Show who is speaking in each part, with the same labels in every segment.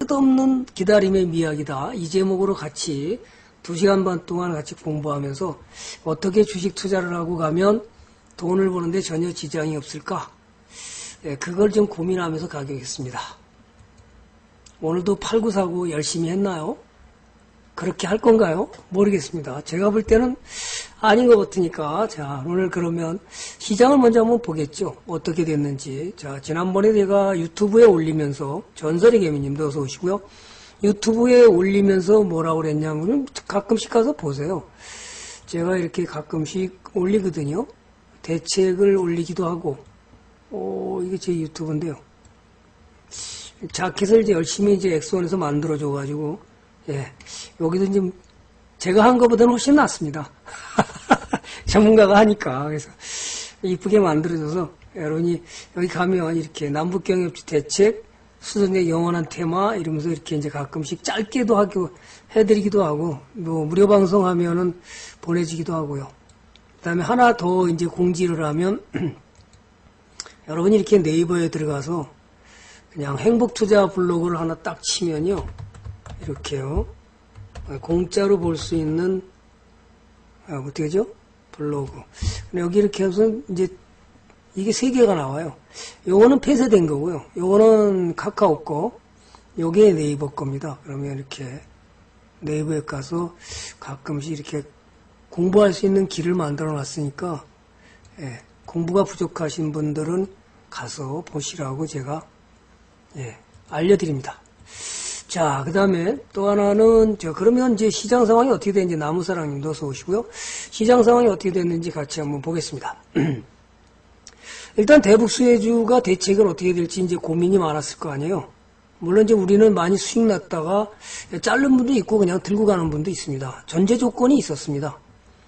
Speaker 1: 끝없는 기다림의 미학이다. 이 제목으로 같이 2시간 반 동안 같이 공부하면서 어떻게 주식 투자를 하고 가면 돈을 버는데 전혀 지장이 없을까? 그걸 좀 고민하면서 가겠습니다. 오늘도 팔고 사고 열심히 했나요? 그렇게 할 건가요? 모르겠습니다. 제가 볼 때는 아닌 것 같으니까. 자, 오늘 그러면 시장을 먼저 한번 보겠죠. 어떻게 됐는지. 자, 지난번에 제가 유튜브에 올리면서, 전설의 개미님도 어서 오시고요. 유튜브에 올리면서 뭐라고 그랬냐면 가끔씩 가서 보세요. 제가 이렇게 가끔씩 올리거든요. 대책을 올리기도 하고. 이게 제 유튜브인데요. 자켓을 이제 열심히 이제 엑소원에서 만들어줘가지고, 예, 여기도 좀 제가 한 것보다는 훨씬 낫습니다. 전문가가 하니까. 그래서 이쁘게 만들어줘서 여러분이 여기 가면 이렇게 남북경협지 대책, 수선의 영원한 테마 이러면서 이렇게 이제 가끔씩 짧게도 하고 해드리기도 하고, 뭐 무료 방송하면은 보내지기도 하고요. 그 다음에 하나 더 이제 공지를 하면 여러분이 이렇게 네이버에 들어가서 그냥 행복투자 블로그를 하나 딱 치면요. 이렇게요. 공짜로 볼 수 있는, 어떻게 하죠? 블로그. 여기 이렇게 해서 이제 이게 3개가 나와요. 요거는 폐쇄된 거고요. 요거는 카카오 거, 요게 네이버 겁니다. 그러면 이렇게 네이버에 가서 가끔씩 이렇게 공부할 수 있는 길을 만들어 놨으니까, 예, 공부가 부족하신 분들은 가서 보시라고 제가, 예, 알려드립니다. 자, 그 다음에 또 하나는, 그러면 이제 시장 상황이 어떻게 되는지 나무사랑님도 어서 오시고요. 시장 상황이 어떻게 됐는지 같이 한번 보겠습니다. 일단 대북 수혜주가 대책을 어떻게 될지 이제 고민이 많았을 거 아니에요. 물론 이제 우리는 많이 수익 났다가 자른 분도 있고 그냥 들고 가는 분도 있습니다. 전제 조건이 있었습니다.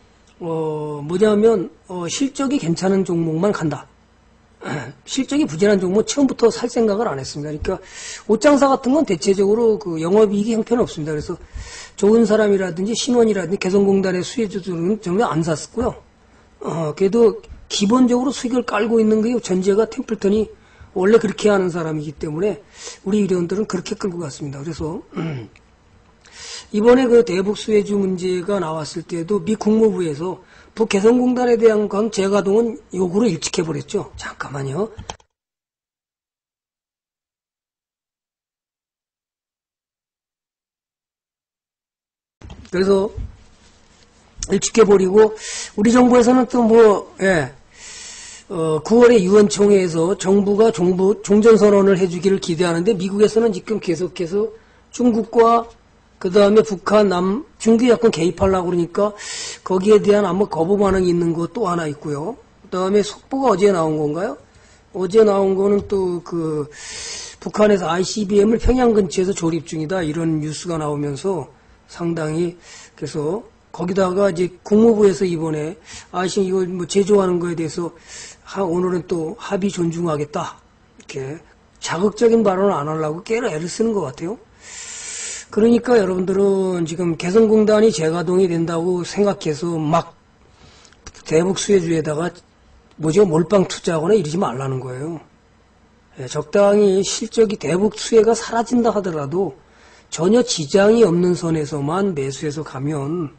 Speaker 1: 뭐냐면, 실적이 괜찮은 종목만 간다. 실적이 부진한 종목 처음부터 살 생각을 안 했습니다. 그러니까 옷장사 같은 건 대체적으로 그 영업이익이 형편은 없습니다. 그래서 좋은 사람이라든지 신원이라든지 개성공단의 수혜주들은 정말 안 샀었고요. 그래도 기본적으로 수익을 깔고 있는 게 전제가 템플턴이 원래 그렇게 하는 사람이기 때문에 우리 의료원들은 그렇게 끌고 갔습니다. 그래서 이번에 그 대북 수혜주 문제가 나왔을 때도 미 국무부에서 북개성공단에 대한 건 재가동은 요구로 일찍해버렸죠. 잠깐만요. 그래서 일찍해버리고 우리 정부에서는 또 뭐, 예, 9월에 유엔총회에서 정부가 종전선언을 해주기를 기대하는데 미국에서는 지금 계속해서 중국과 그 다음에 북한, 중국이 약간 개입하려고 그러니까 거기에 대한 아마 거부 반응이 있는 것 또 하나 있고요. 그 다음에 속보가 어제 나온 건가요? 어제 나온 거는 또 북한에서 ICBM을 평양 근처에서 조립 중이다. 이런 뉴스가 나오면서 상당히 그래서 거기다가 이제 국무부에서 이번에 이거 뭐 제조하는 거에 대해서 오늘은 또 합의 존중하겠다. 이렇게 자극적인 발언을 안 하려고 꽤나 애를 쓰는 것 같아요. 그러니까 여러분들은 지금 개성공단이 재가동이 된다고 생각해서 막 대북 수혜주에다가 몰빵 투자하거나 이러지 말라는 거예요. 예, 적당히 실적이 대북 수혜가 사라진다 하더라도 전혀 지장이 없는 선에서만 매수해서 가면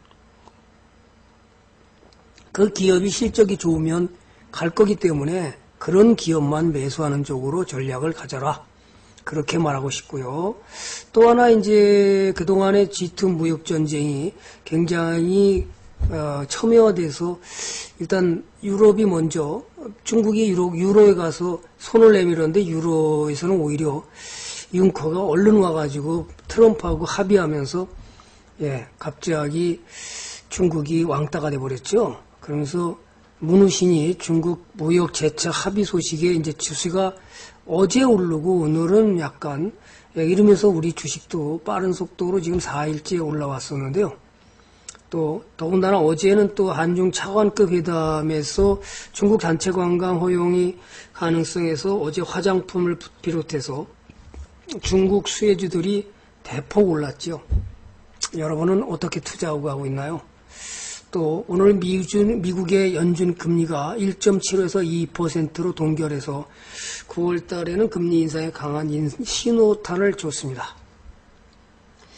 Speaker 1: 그 기업이 실적이 좋으면 갈 거기 때문에 그런 기업만 매수하는 쪽으로 전략을 가져라. 그렇게 말하고 싶고요. 또 하나 이제 그동안의 G2 무역 전쟁이 굉장히 첨예화돼서 일단 유럽이 먼저 중국이 유로에 가서 손을 내밀었는데 유로에서는 오히려 융커가 얼른 와가지고 트럼프하고 합의하면서 갑자기 중국이 왕따가 돼버렸죠. 그러면서 문우신이 중국 무역 제차 합의 소식에 이제 주시가 어제 오르고 오늘은 약간 이러면서 우리 주식도 빠른 속도로 지금 4일째 올라왔었는데요. 또 더군다나 어제는 또 한중 차관급 회담에서 중국 단체 관광 허용이 가능성에서 어제 화장품을 비롯해서 중국 수혜주들이 대폭 올랐죠. 여러분은 어떻게 투자하고 가고 있나요? 또 오늘 미국의 연준 금리가 1.75에서 2%로 동결해서 9월 달에는 금리 인상에 강한 신호탄을 줬습니다.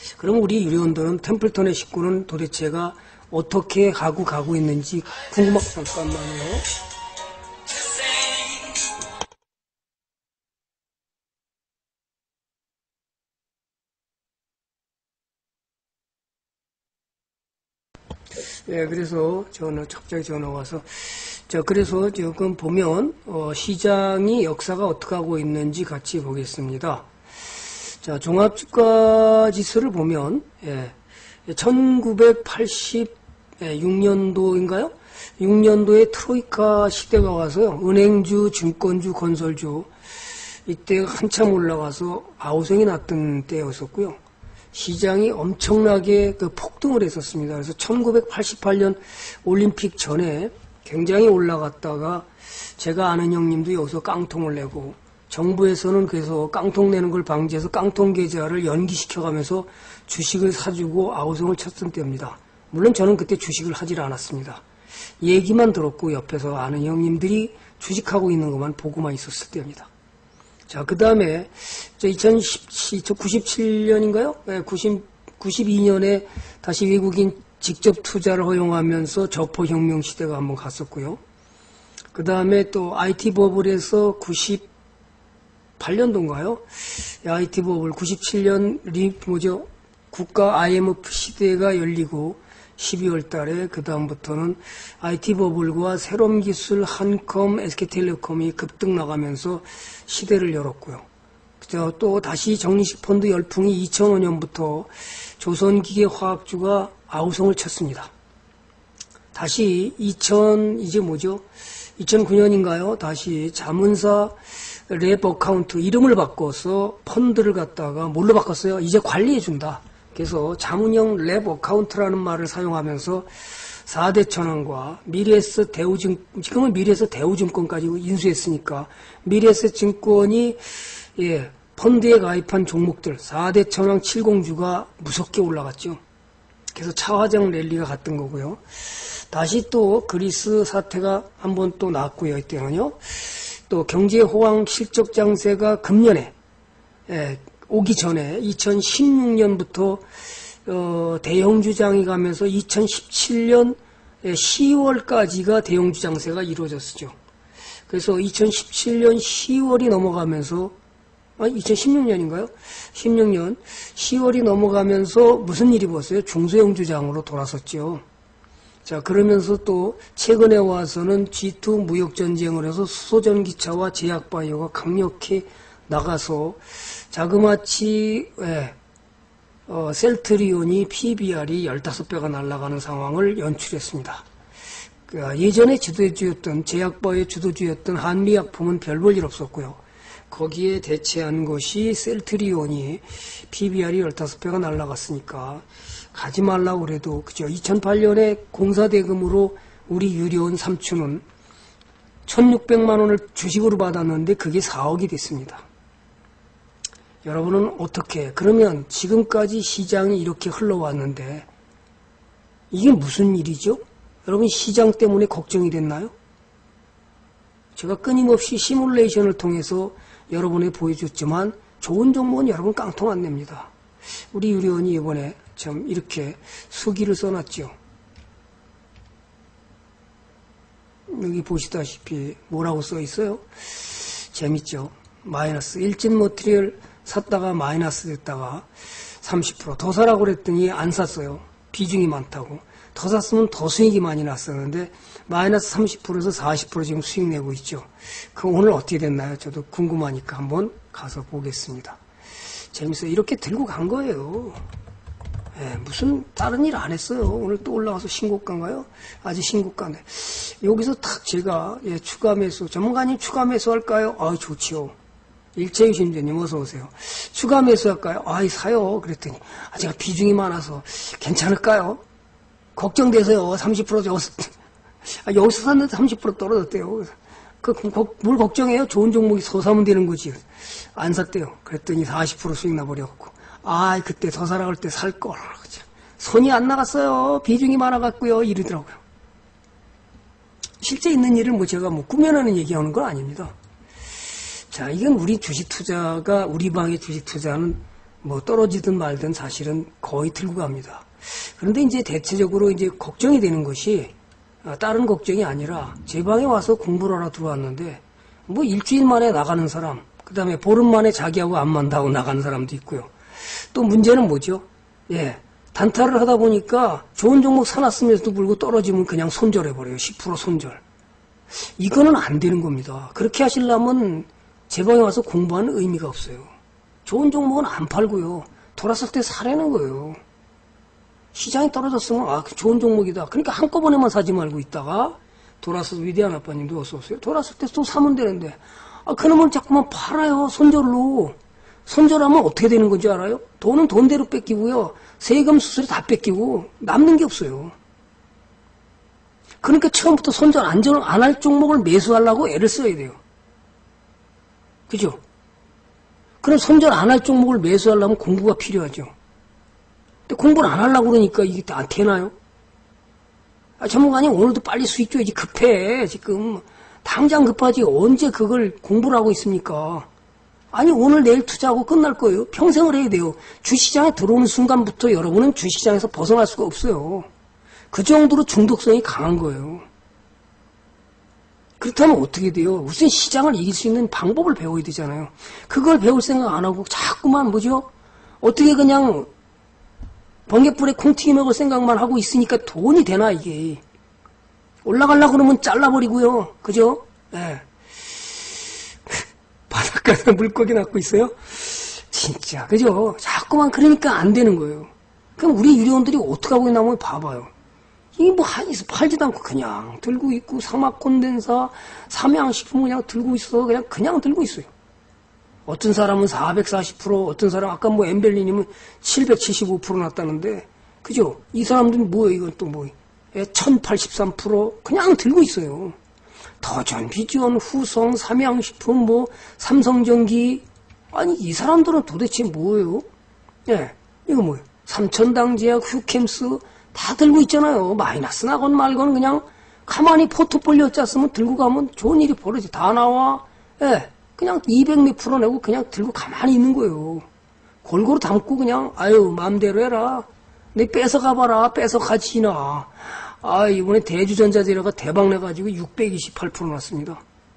Speaker 1: 그럼 우리 유료원들은 템플턴의 식구는 도대체가 어떻게 가고 있는지 잠깐만요. 예, 그래서 갑자기 전화 와서, 그래서 지금 보면, 시장이 역사가 어떻게 하고 있는지 같이 보겠습니다. 자, 종합주가지수를 보면, 1986년도인가요? 6년도에 트로이카 시대가 와서요, 은행주, 증권주, 건설주, 이때 한참 올라가서 아우성이 났던 때였었고요. 시장이 엄청나게 폭등을 했었습니다. 그래서 1988년 올림픽 전에 굉장히 올라갔다가 제가 아는 형님도 여기서 깡통을 내고 정부에서는 그래서 깡통 내는 걸 방지해서 깡통 계좌를 연기시켜가면서 주식을 사주고 아우성을 쳤던 때입니다. 물론 저는 그때 주식을 하질 않았습니다. 얘기만 들었고 옆에서 아는 형님들이 주식하고 있는 것만 보고만 있었을 때입니다. 자, 그 다음에 97년인가요? 네, 92년에 다시 외국인 직접 투자를 허용하면서 저포혁명 시대가 한번 갔었고요. 그 다음에 또 IT 버블에서 98년도인가요? IT 버블 97년 국가 IMF 시대가 열리고 12월 달에 그 다음부터는 IT 버블과 새로운 기술 한컴, SK텔레콤이 급등 나가면서 시대를 열었고요. 또 다시 정리식 펀드 열풍이 2005년부터 조선기계화학주가 아우성을 쳤습니다. 다시 2009년인가요? 다시 자문사 랩 어카운트 이름을 바꿔서 펀드를 갖다가 뭘로 바꿨어요? 이제 관리해준다. 그래서 자문형 랩 어카운트라는 말을 사용하면서 4대 천왕과 미래에셋 지금은 미래에셋 대우증권까지 인수했으니까 미래에셋 증권이 펀드에 가입한 종목들 4대 천왕 70주가 무섭게 올라갔죠. 그래서 차화정 랠리가 갔던 거고요. 다시 또 그리스 사태가 한번 또 나왔고요. 이때는요. 또 경제 호황 실적 장세가 금년에 오기 전에 2016년부터 대형주장이 가면서 2017년 10월까지가 대형주장세가 이루어졌죠. 그래서 2017년 10월이 넘어가면서 2016년인가요? 16년 10월이 넘어가면서 무슨 일이 벌었어요? 중소형주장으로 돌아섰죠. 자, 그러면서 또 최근에 와서는 G2 무역전쟁을 해서 수소전기차와 제약바이오가 강력히 나가서 자그마치 셀트리온이 PBR이 15배가 날아가는 상황을 연출했습니다. 예전에 주도주였던 제약바이오 주도주였던 한미약품은 별 볼 일 없었고요. 거기에 대체한 것이 셀트리온이 PBR이 15배가 날아갔으니까 가지 말라고 그래도 그죠. 2008년에 공사대금으로 우리 유료원 삼촌은 1,600만 원을 주식으로 받았는데 그게 4억이 됐습니다. 여러분은 어떻게 그러면 지금까지 시장이 이렇게 흘러왔는데 이게 무슨 일이죠? 여러분 시장 때문에 걱정이 됐나요? 제가 끊임없이 시뮬레이션을 통해서 여러분에 보여줬지만 좋은 종목은 여러분 깡통 안 냅니다. 우리 유료원이 이번에 참 이렇게 수기를 써놨죠. 여기 보시다시피 뭐라고 써 있어요? 재밌죠? 마이너스 일진 머티리얼 샀다가 마이너스 됐다가 30% 더 사라고 그랬더니 안 샀어요. 비중이 많다고. 더 샀으면 더 수익이 많이 났었는데 마이너스 30%에서 40% 지금 수익 내고 있죠. 그 오늘 어떻게 됐나요? 저도 궁금하니까 한번 가서 보겠습니다. 재밌어요. 이렇게 들고 간 거예요. 무슨 다른 일 안 했어요. 오늘 또 올라가서 신고가인가요? 아직 신고가네. 여기서 탁 제가 추가 매수 전문가님 추가 매수 할까요? 좋지요. 일체유 심재님 어서 오세요. 추가 매수 할까요? 사요. 그랬더니 제가 비중이 많아서 괜찮을까요? 걱정돼서요. 30% 여기서 샀는데 30% 떨어졌대요. 뭘 걱정해요? 좋은 종목이 서 사면 되는 거지. 안 샀대요. 그랬더니 40% 수익 나버려갖고. 그때 더 사라 할 때 살걸. 손이 안 나갔어요. 비중이 많아갖고요. 이러더라고요. 실제 있는 일을 제가 꾸며내는 얘기하는 건 아닙니다. 자, 이건 우리 주식 투자가, 우리 방의 주식 투자는 뭐 떨어지든 말든 사실은 거의 들고 갑니다. 그런데 이제 대체적으로 이제 걱정이 되는 것이 다른 걱정이 아니라 제 방에 와서 공부를 하러 들어왔는데 뭐 일주일 만에 나가는 사람, 그 다음에 보름 만에 자기하고 안 만나고 나가는 사람도 있고요. 또 문제는 뭐죠? 예. 단타를 하다 보니까 좋은 종목 사놨으면서도 불구하고 떨어지면 그냥 손절해버려요. 10% 손절. 이거는 안 되는 겁니다. 그렇게 하시려면 제 방에 와서 공부하는 의미가 없어요. 좋은 종목은 안 팔고요. 돌았을 때 사라는 거예요. 시장이 떨어졌으면 아 좋은 종목이다. 그러니까 한꺼번에만 사지 말고 있다가 돌아서 위대한 아빠님도 어서 오세요. 돌았을 때 또 사면 되는데 그놈을 자꾸만 팔아요. 손절로. 손절하면 어떻게 되는 건지 알아요? 돈은 돈대로 뺏기고요. 세금 수수료 다 뺏기고 남는 게 없어요. 그러니까 처음부터 손절 안 할 종목을 매수하려고 애를 써야 돼요. 그죠? 그럼 손절 안 할 종목을 매수하려면 공부가 필요하죠. 근데 공부를 안 하려고 그러니까 이게 안 되나요? 전문가님 오늘도 빨리 수익 줘야지. 급해 지금. 당장 급하지 언제 그걸 공부를 하고 있습니까? 아니 오늘 내일 투자하고 끝날 거예요. 평생을 해야 돼요. 주시장에 들어오는 순간부터 여러분은 주시장에서 벗어날 수가 없어요. 그 정도로 중독성이 강한 거예요. 그렇다면 어떻게 돼요? 우선 시장을 이길 수 있는 방법을 배워야 되잖아요. 그걸 배울 생각 안 하고 자꾸만 뭐죠? 어떻게 그냥 번갯불에 콩튀기 먹을 생각만 하고 있으니까 돈이 되나 이게. 올라가려고 그러면 잘라버리고요. 그죠? 예. 바닷가에 물고기 낳고 있어요? 진짜 그죠? 자꾸만 그러니까 안 되는 거예요. 그럼 우리 유료원들이 어떻게 하고 있나 한번 봐봐요. 이게 뭐 한에서 팔지도 않고 그냥 들고 있고 사막 콘덴사, 삼양식품 그냥 들고 있어. 그냥 들고 있어요. 어떤 사람은 440%, 어떤 사람 아까 뭐 엠벨리님은 775% 났다는데 그죠? 이 사람들은 뭐예요? 이건 또 뭐예요? 1083% 그냥 들고 있어요. 더전, 비전, 후성, 삼양식품, 뭐 삼성전기 아니 이 사람들은 도대체 뭐예요? 예, 이거 뭐예요? 삼천당제약, 휴캠스 다 들고 있잖아요. 마이너스 나건 말건 그냥 가만히 포트폴리오 짰으면 들고 가면 좋은 일이 벌어지. 다 나와. 예, 그냥 200몇 프로 내고 그냥 들고 가만히 있는 거예요. 골고루 담고 그냥 아유 마음대로 해라. 내 뺏어가봐라. 뺏어가지나. 이번에 대주전자재료가 대박 내가지고 628% 났습니다.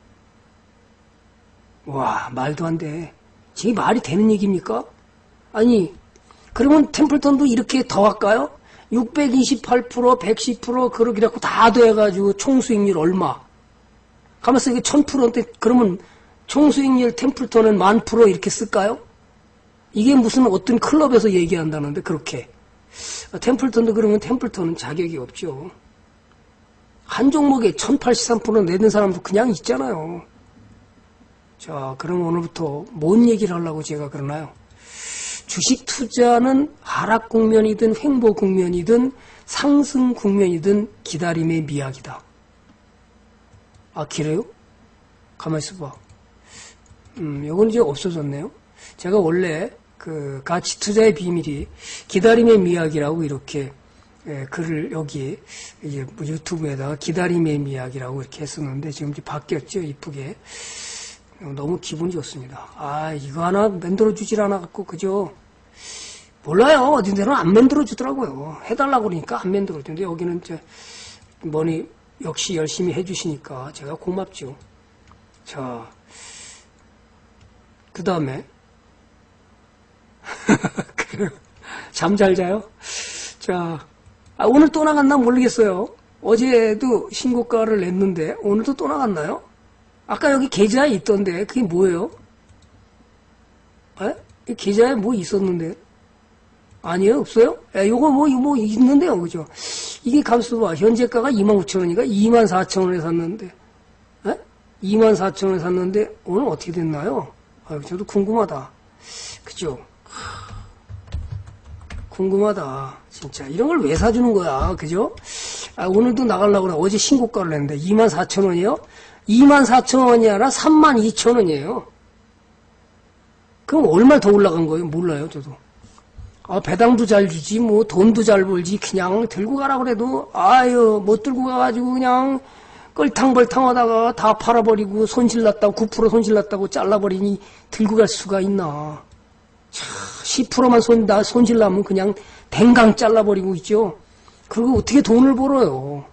Speaker 1: 와, 말도 안 돼. 지금 말이 되는 얘기입니까? 아니, 그러면 템플턴도 이렇게 더 할까요? 628%, 110% 그러기라고 다 더해가지고 총수익률 얼마? 가만있어, 이게 1000%인데 그러면 총수익률 템플턴은 10,000% 이렇게 쓸까요? 이게 무슨 어떤 클럽에서 얘기한다는데 그렇게. 템플턴도 그러면 템플턴은 자격이 없죠. 한 종목에 1083% 내는 사람도 그냥 있잖아요. 자, 그럼 오늘부터 뭔 얘기를 하려고 제가 그러나요? 주식 투자는 하락 국면이든 횡보 국면이든 상승 국면이든 기다림의 미학이다. 그래요? 가만히 있어봐. 요건 이제 없어졌네요. 제가 원래 그 가치 투자의 비밀이 기다림의 미학이라고 이렇게 글을 여기 이제 유튜브에다가 기다림의 미학이라고 이렇게 했었는데 지금 이제 바뀌었죠. 이쁘게. 너무 기분이 좋습니다. 이거 하나 만들어주질 않아갖고 그죠? 몰라요. 어딘 데는 안 만들어주더라고요. 해달라고 그러니까 안 만들어주는데 여기는 뭐니 역시 열심히 해주시니까 제가 고맙죠. 자, 그 다음에 잠 잘 자요? 자, 오늘 또 나갔나 모르겠어요. 어제도 신고가를 냈는데 오늘도 또 나갔나요? 아까 여기 계좌에 있던데 그게 뭐예요? 이 계좌에 뭐 있었는데? 아니에요? 없어요? 요거 뭐 있는데요. 그죠? 이게 값을 봐. 현재가가 25,000원이니까 24,000원에 샀는데 24,000원에 샀는데 오늘 어떻게 됐나요? 저도 궁금하다. 그죠? 궁금하다. 진짜. 이런 걸 왜 사주는 거야. 그죠? 오늘도 나가려고 그래. 어제 신고가를 냈는데 24,000원이요? 24,000원이 아니라 32,000원이에요. 그럼 얼마 더 올라간 거예요? 몰라요, 저도. 배당도 잘 주지, 뭐, 돈도 잘 벌지, 그냥 들고 가라 그래도, 못 들고 가가지고 그냥 껄탕벌탕 하다가 다 팔아버리고 손실났다고, 9% 손실났다고 잘라버리니 들고 갈 수가 있나. 10%만 손실 나면 그냥 댕강 잘라버리고 있죠. 그리고 어떻게 돈을 벌어요.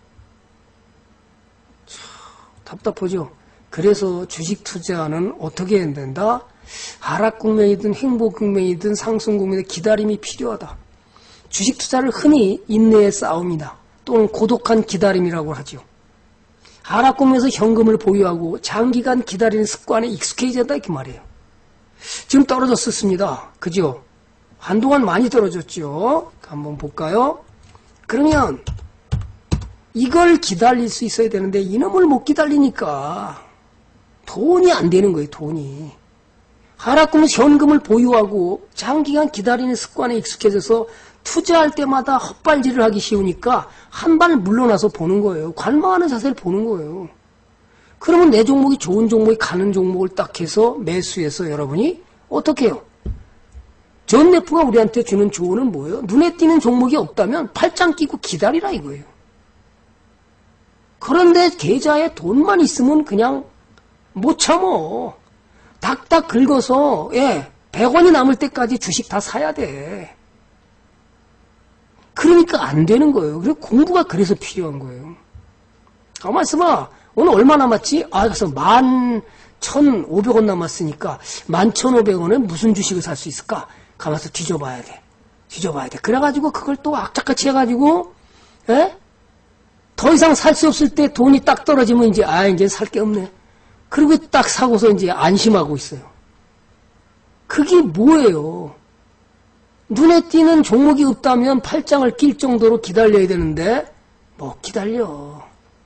Speaker 1: 답답하죠. 그래서 주식 투자는 어떻게 해야 된다? 하락 국면이든 행복 국면이든 상승 국면에 기다림이 필요하다. 주식 투자를 흔히 인내의 싸움이다. 또는 고독한 기다림이라고 하죠. 하락 국면에서 현금을 보유하고 장기간 기다리는 습관에 익숙해져야 한다 이렇게 말이에요. 지금 떨어졌었습니다. 그죠? 한동안 많이 떨어졌죠. 한번 볼까요? 그러면 이걸 기다릴 수 있어야 되는데 이놈을 못 기다리니까 돈이 안 되는 거예요. 돈이. 하락하면 현금을 보유하고 장기간 기다리는 습관에 익숙해져서 투자할 때마다 헛발질을 하기 쉬우니까 한 발 물러나서 보는 거예요. 관망하는 자세를 보는 거예요. 그러면 내 종목이 좋은 종목이 가는 종목을 딱 해서 매수해서 여러분이 어떻게 해요? 전 네프가 우리한테 주는 조언은 뭐예요? 눈에 띄는 종목이 없다면 팔짱 끼고 기다리라 이거예요. 그런데 계좌에 돈만 있으면 그냥 못 참어. 닥닥 긁어서 100원이 남을 때까지 주식 다 사야 돼. 그러니까 안 되는 거예요. 그리고 공부가 그래서 필요한 거예요. 가만 있어봐. 오늘 얼마 남았지? 그래서 11,500원 남았으니까 11,500원에 무슨 주식을 살 수 있을까? 가만있어 뒤져봐야 돼. 그래가지고 그걸 또 악착같이 해가지고 더 이상 살 수 없을 때 돈이 딱 떨어지면 이제 살 게 없네. 그리고 딱 사고서 이제 안심하고 있어요. 그게 뭐예요? 눈에 띄는 종목이 없다면 팔짱을 낄 정도로 기다려야 되는데 못 기다려.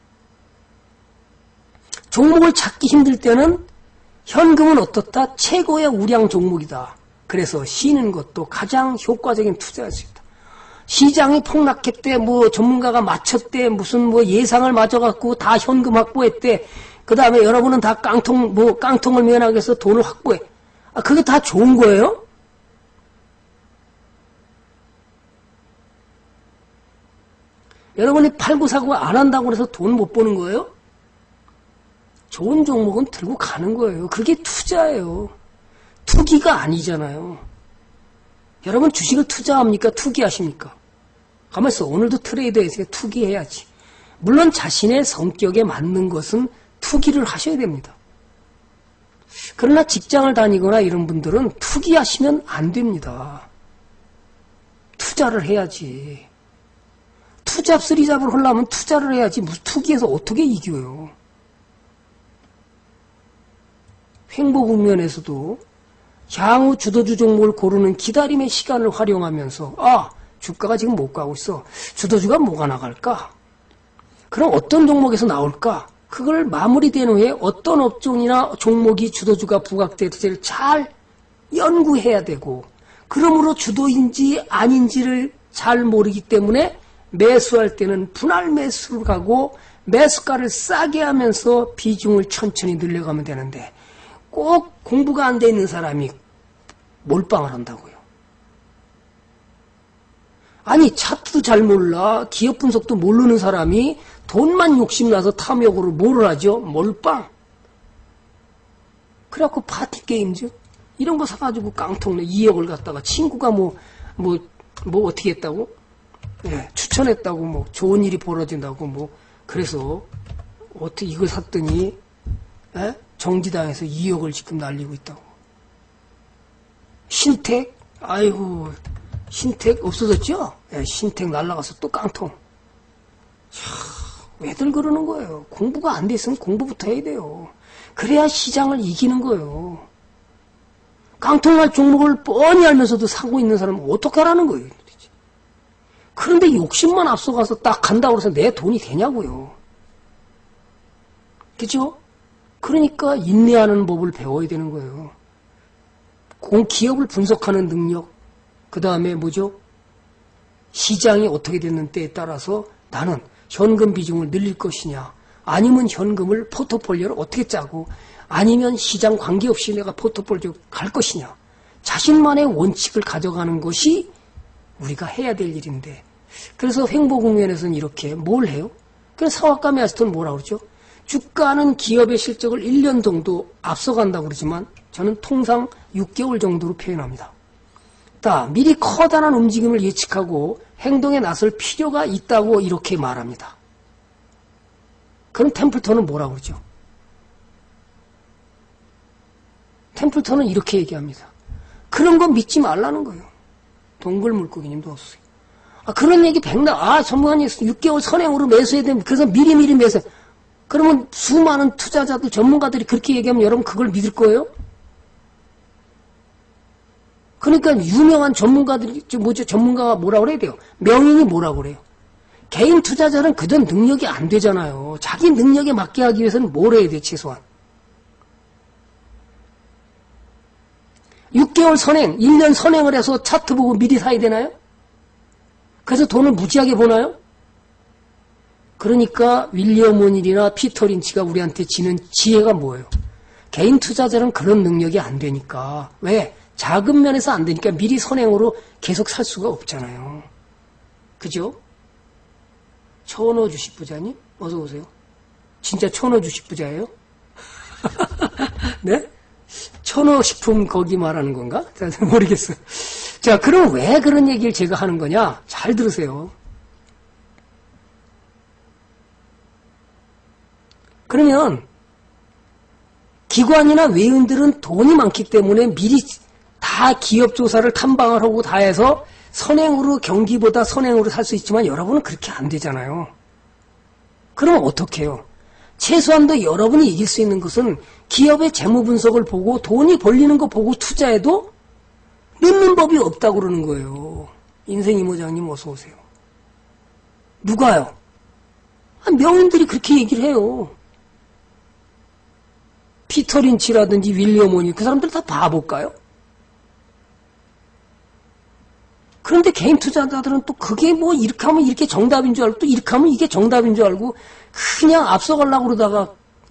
Speaker 1: 종목을 찾기 힘들 때는 현금은 어떻다? 최고의 우량 종목이다. 그래서 쉬는 것도 가장 효과적인 투자일 수 있다. 시장이 폭락했대, 전문가가 맞췄대, 무슨 예상을 맞아갖고 다 현금 확보했대. 그 다음에 여러분은 다 깡통을 면하기 위해서 돈을 확보해. 그게 다 좋은 거예요? 여러분이 팔고 사고 안 한다고 해서 돈 못 버는 거예요? 좋은 종목은 들고 가는 거예요. 그게 투자예요. 투기가 아니잖아요. 여러분 주식을 투자합니까? 투기하십니까? 가만히 있어. 오늘도 트레이더에서 투기해야지. 물론 자신의 성격에 맞는 것은 투기를 하셔야 됩니다. 그러나 직장을 다니거나 이런 분들은 투기하시면 안 됩니다. 투자를 해야지. 투잡 쓰리잡을 하려면 투자를 해야지. 무슨 투기해서 어떻게 이겨요. 횡보 국면에서도 향후 주도주 종목을 고르는 기다림의 시간을 활용하면서 주가가 지금 못 가고 있어. 주도주가 뭐가 나갈까? 그럼 어떤 종목에서 나올까? 그걸 마무리된 후에 어떤 업종이나 종목이 주도주가 부각될지를 잘 연구해야 되고, 그러므로 주도인지 아닌지를 잘 모르기 때문에 매수할 때는 분할 매수를 가고 매수가를 싸게 하면서 비중을 천천히 늘려가면 되는데, 꼭 공부가 안 돼 있는 사람이 몰빵을 한다고요. 아니 차트도 잘 몰라, 기업 분석도 모르는 사람이 돈만 욕심나서 탐욕으로 뭐를 하죠? 몰빵. 그래갖고 파티게임즈 이런 거 사가지고 깡통내 2억을 갖다가 친구가 어떻게 했다고? 추천했다고 좋은 일이 벌어진다고 그래서 어떻게 이걸 샀더니 정지당해서 2억을 지금 날리고 있다고. 신택? 아이고, 신택 없어졌죠? 신택 날라가서 또 깡통. 왜들 그러는 거예요? 공부가 안 돼 있으면 공부부터 해야 돼요. 그래야 시장을 이기는 거예요. 깡통할 종목을 뻔히 알면서도 사고 있는 사람은 어떻게 하라는 거예요? 그런데 욕심만 앞서가서 딱 간다고 해서 내 돈이 되냐고요. 그죠? 그러니까 인내하는 법을 배워야 되는 거예요. 기업을 분석하는 능력, 그 다음에 시장이 어떻게 됐는 때에 따라서 나는 현금 비중을 늘릴 것이냐, 아니면 현금을 포트폴리오를 어떻게 짜고, 아니면 시장 관계없이 내가 포트폴리오 갈 것이냐. 자신만의 원칙을 가져가는 것이 우리가 해야 될 일인데, 그래서 횡보 국면에서는 이렇게 뭘 해요? 그래서 사와카미 아스토는 뭐라고 그러죠? 주가는 기업의 실적을 1년 정도 앞서간다고 그러지만 저는 통상 6개월 정도로 표현합니다. 있다. 미리 커다란 움직임을 예측하고 행동에 나설 필요가 있다고 이렇게 말합니다. 그럼 템플턴은 뭐라고 그러죠? 템플턴은 이렇게 얘기합니다. 그런 거 믿지 말라는 거예요. 동굴 물고기님도 어서오세요. 그런 얘기 백날, 전문가님 6개월 선행으로 매수해야 됩니다. 그래서 미리 매수. 그러면 수많은 투자자들, 전문가들이 그렇게 얘기하면 여러분 그걸 믿을 거예요? 그러니까 유명한 전문가들이, 전문가가 뭐라고 그래야 돼요? 명인이 뭐라고 그래요? 개인 투자자는 그전 능력이 안 되잖아요. 자기 능력에 맞게 하기 위해서는 뭘 해야 돼요, 최소한? 6개월 선행, 1년 선행을 해서 차트 보고 미리 사야 되나요? 그래서 돈을 무지하게 버나요? 그러니까 윌리엄 오닐이나 피터 린치가 우리한테 지는 지혜가 뭐예요? 개인 투자자는 그런 능력이 안 되니까. 왜? 자금 면에서 안 되니까 미리 선행으로 계속 살 수가 없잖아요. 그죠? 천호 주식부자님? 어서 오세요. 진짜 천호 주식부자예요? 네? 천호식품 거기 말하는 건가? 모르겠어요. 자, 그럼 왜 그런 얘기를 제가 하는 거냐? 잘 들으세요. 그러면 기관이나 외인들은 돈이 많기 때문에 미리 다 기업 조사를 탐방을 하고 다 해서 선행으로 경기보다 선행으로 살 수 있지만 여러분은 그렇게 안 되잖아요. 그럼 어떻게 해요? 최소한도 여러분이 이길 수 있는 것은 기업의 재무 분석을 보고 돈이 벌리는 거 보고 투자해도 믿는 법이 없다고 그러는 거예요. 인생 이모장님 어서 오세요. 누가요? 명인들이 그렇게 얘기를 해요. 피터 린치라든지 윌리엄 오닐 그 사람들 다 바볼까요? 그런데 개인 투자자들은 또 그게 뭐 이렇게 하면 이렇게 정답인 줄 알고 또 이렇게 하면 이게 정답인 줄 알고 그냥 앞서가려고 그러다가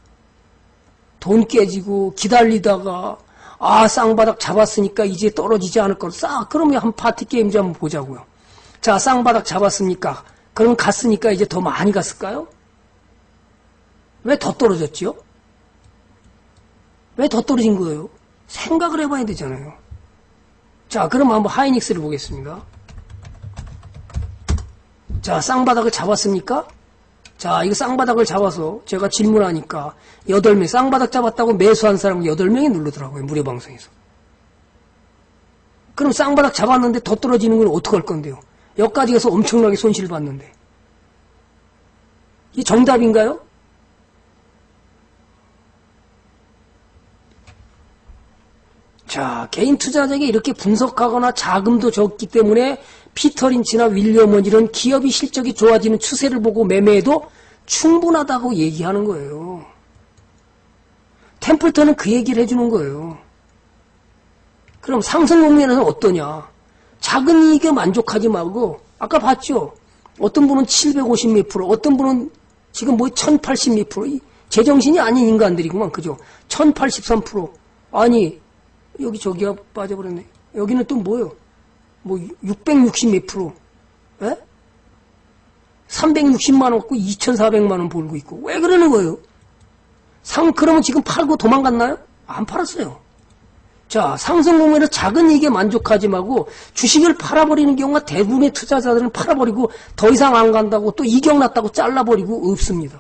Speaker 1: 돈 깨지고 기다리다가 쌍바닥 잡았으니까 이제 떨어지지 않을 걸 그러면 한 파티 게임 좀 한번 보자고요. 자, 쌍바닥 잡았습니까? 그럼 갔으니까 이제 더 많이 갔을까요? 왜 더 떨어졌죠? 왜 더 떨어진 거예요? 생각을 해봐야 되잖아요. 자, 그럼 한번 하이닉스를 보겠습니다. 자, 쌍바닥을 잡았습니까? 자, 이거 쌍바닥을 잡아서 제가 질문하니까 8명, 쌍바닥 잡았다고 매수한 사람 8명이 누르더라고요. 무료 방송에서. 그럼 쌍바닥 잡았는데 더 떨어지는 건 어떡할 건데요? 여기까지 가서 엄청나게 손실을 봤는데. 이게 정답인가요? 자, 개인 투자자에게 이렇게 분석하거나 자금도 적기 때문에 피터 린치나 윌리엄 오닐은 기업이 실적이 좋아지는 추세를 보고 매매해도 충분하다고 얘기하는 거예요. 템플턴은 그 얘기를 해주는 거예요. 그럼 상승 국면에서는 어떠냐? 작은 이익에 만족하지 말고 아까 봤죠? 어떤 분은 750 몇 프로, 어떤 분은 지금 1080 몇 프로. 제정신이 아닌 인간들이구만, 그죠? 1083%. 아니, 여기 저기가 빠져버렸네. 여기는 또 뭐요? 660 몇 프로. 에? 360만 원 갖고 2,400만 원 벌고 있고. 왜 그러는 거예요? 그러면 지금 팔고 도망갔나요? 안 팔았어요. 자, 상승 국면에서 작은 이익에 만족하지 말고 주식을 팔아버리는 경우가 대부분의 투자자들은 팔아버리고 더 이상 안 간다고 또 이격 났다고 잘라버리고 없습니다.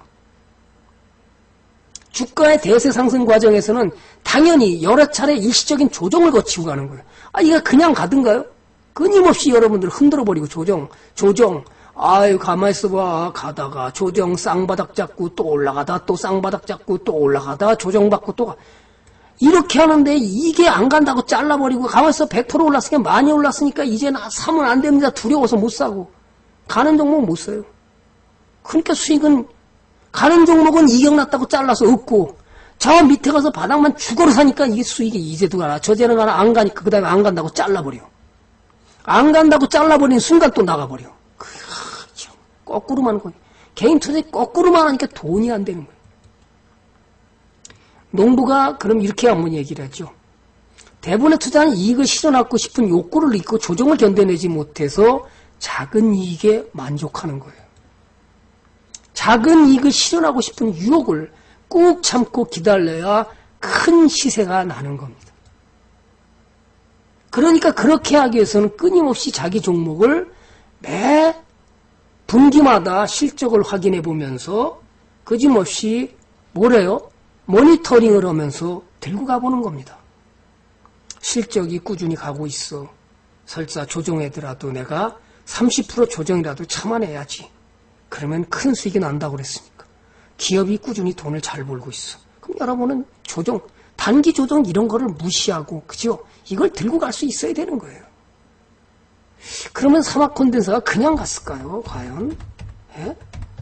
Speaker 1: 주가의 대세 상승 과정에서는 당연히 여러 차례 일시적인 조정을 거치고 가는 거예요. 이거 그냥 가든가요? 끊임없이 여러분들 흔들어버리고 조정. 가만히 있어봐. 가다가 조정 쌍바닥 잡고 또 올라가다 또 쌍바닥 잡고 또 올라가다 조정받고 또 이렇게 하는데 이게 안 간다고 잘라버리고 가만히 있어 100% 올랐으니까 많이 올랐으니까 이제 사면 안 됩니다. 두려워서 못 사고 가는 종목은 못 사요. 그러니까 수익은 가는 종목은 이격 났다고 잘라서 없고 저 밑에 가서 바닥만 죽어로 사니까 이게 수익이 이제도 가나 저제는 가나 안 가니까 그 다음에 안 간다고 잘라버려. 안 간다고 잘라버리는 순간 또 나가버려. 거꾸로만 하는 거예요. 개인 투자에 거꾸로만 하니까 돈이 안 되는 거예요. 농부가 그럼 이렇게 한번 얘기를 하죠. 대부분의 투자는 이익을 실현하고 싶은 욕구를 잊고 조정을 견뎌내지 못해서 작은 이익에 만족하는 거예요. 작은 이익을 실현하고 싶은 유혹을 꾹 참고 기다려야 큰 시세가 나는 겁니다. 그러니까 그렇게 하기 위해서는 끊임없이 자기 종목을 매 분기마다 실적을 확인해 보면서 거짓없이 뭐래요? 모니터링을 하면서 들고 가보는 겁니다. 실적이 꾸준히 가고 있어. 설사 조정해더라도 내가 30% 조정이라도 참아내야지. 그러면 큰 수익이 난다고 그랬으니까. 기업이 꾸준히 돈을 잘 벌고 있어. 그럼 여러분은 조정, 단기 조정 이런 거를 무시하고, 그죠? 이걸 들고 갈 수 있어야 되는 거예요. 그러면 사막콘덴서가 그냥 갔을까요? 과연? 예?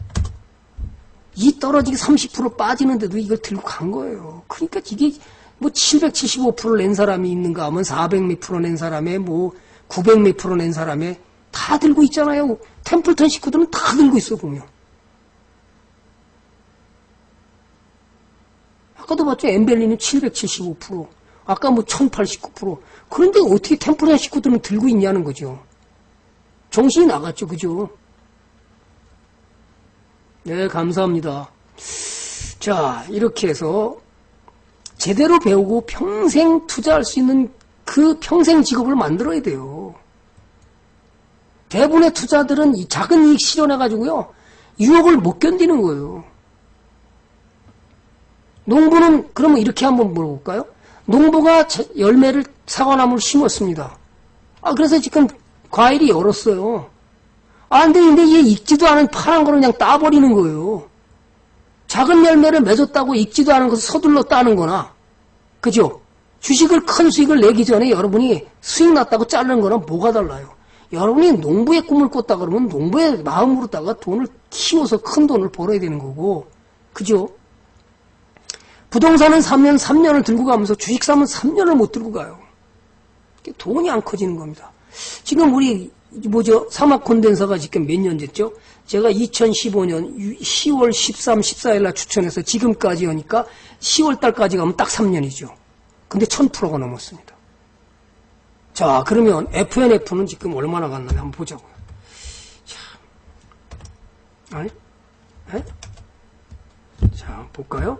Speaker 1: 이 떨어지기 30% 빠지는데도 이걸 들고 간 거예요. 그러니까 이게 뭐 775% 낸 사람이 있는가 하면 400 몇 프로 낸 사람에 뭐 900 몇 프로 낸 사람에 다 들고 있잖아요. 템플턴 식구들은 다 들고 있어 보면. 아까도 봤죠. 엠벨리는 775%. 아까 뭐 1089%. 그런데 어떻게 템플턴 식구들은 들고 있냐는 거죠. 정신이 나갔죠. 그죠? 네, 감사합니다. 자, 이렇게 해서 제대로 배우고 평생 투자할 수 있는 그 평생 직업을 만들어야 돼요. 대부분의 투자들은 이 작은 이익 실현해가지고요, 유혹을 못 견디는 거예요. 농부는, 그러면 이렇게 한번 물어볼까요? 농부가 열매를, 사과나무를 심었습니다. 그래서 지금 과일이 열었어요. 근데 얘 익지도 않은 파란 거를 그냥 따버리는 거예요. 작은 열매를 맺었다고 익지도 않은 것을 서둘러 따는 거나, 그죠? 주식을 큰 수익을 내기 전에 여러분이 수익 났다고 자르는 거랑 뭐가 달라요? 여러분이 농부의 꿈을 꿨다 그러면 농부의 마음으로다가 돈을 키워서 큰 돈을 벌어야 되는 거고, 그죠? 부동산은 사면 3년을 들고 가면서 주식 사면 3년을 못 들고 가요. 돈이 안 커지는 겁니다. 지금 우리 사막 콘덴서가 지금 몇 년 됐죠? 제가 2015년 10월 13, 14일 날 추천해서 지금까지 하니까 10월 달까지 가면 딱 3년이죠. 근데 1000%가 넘었습니다. 자, 그러면 FNF는 지금 얼마나 갔나 한번 보자고요. 자, 아니? 네? 자, 볼까요?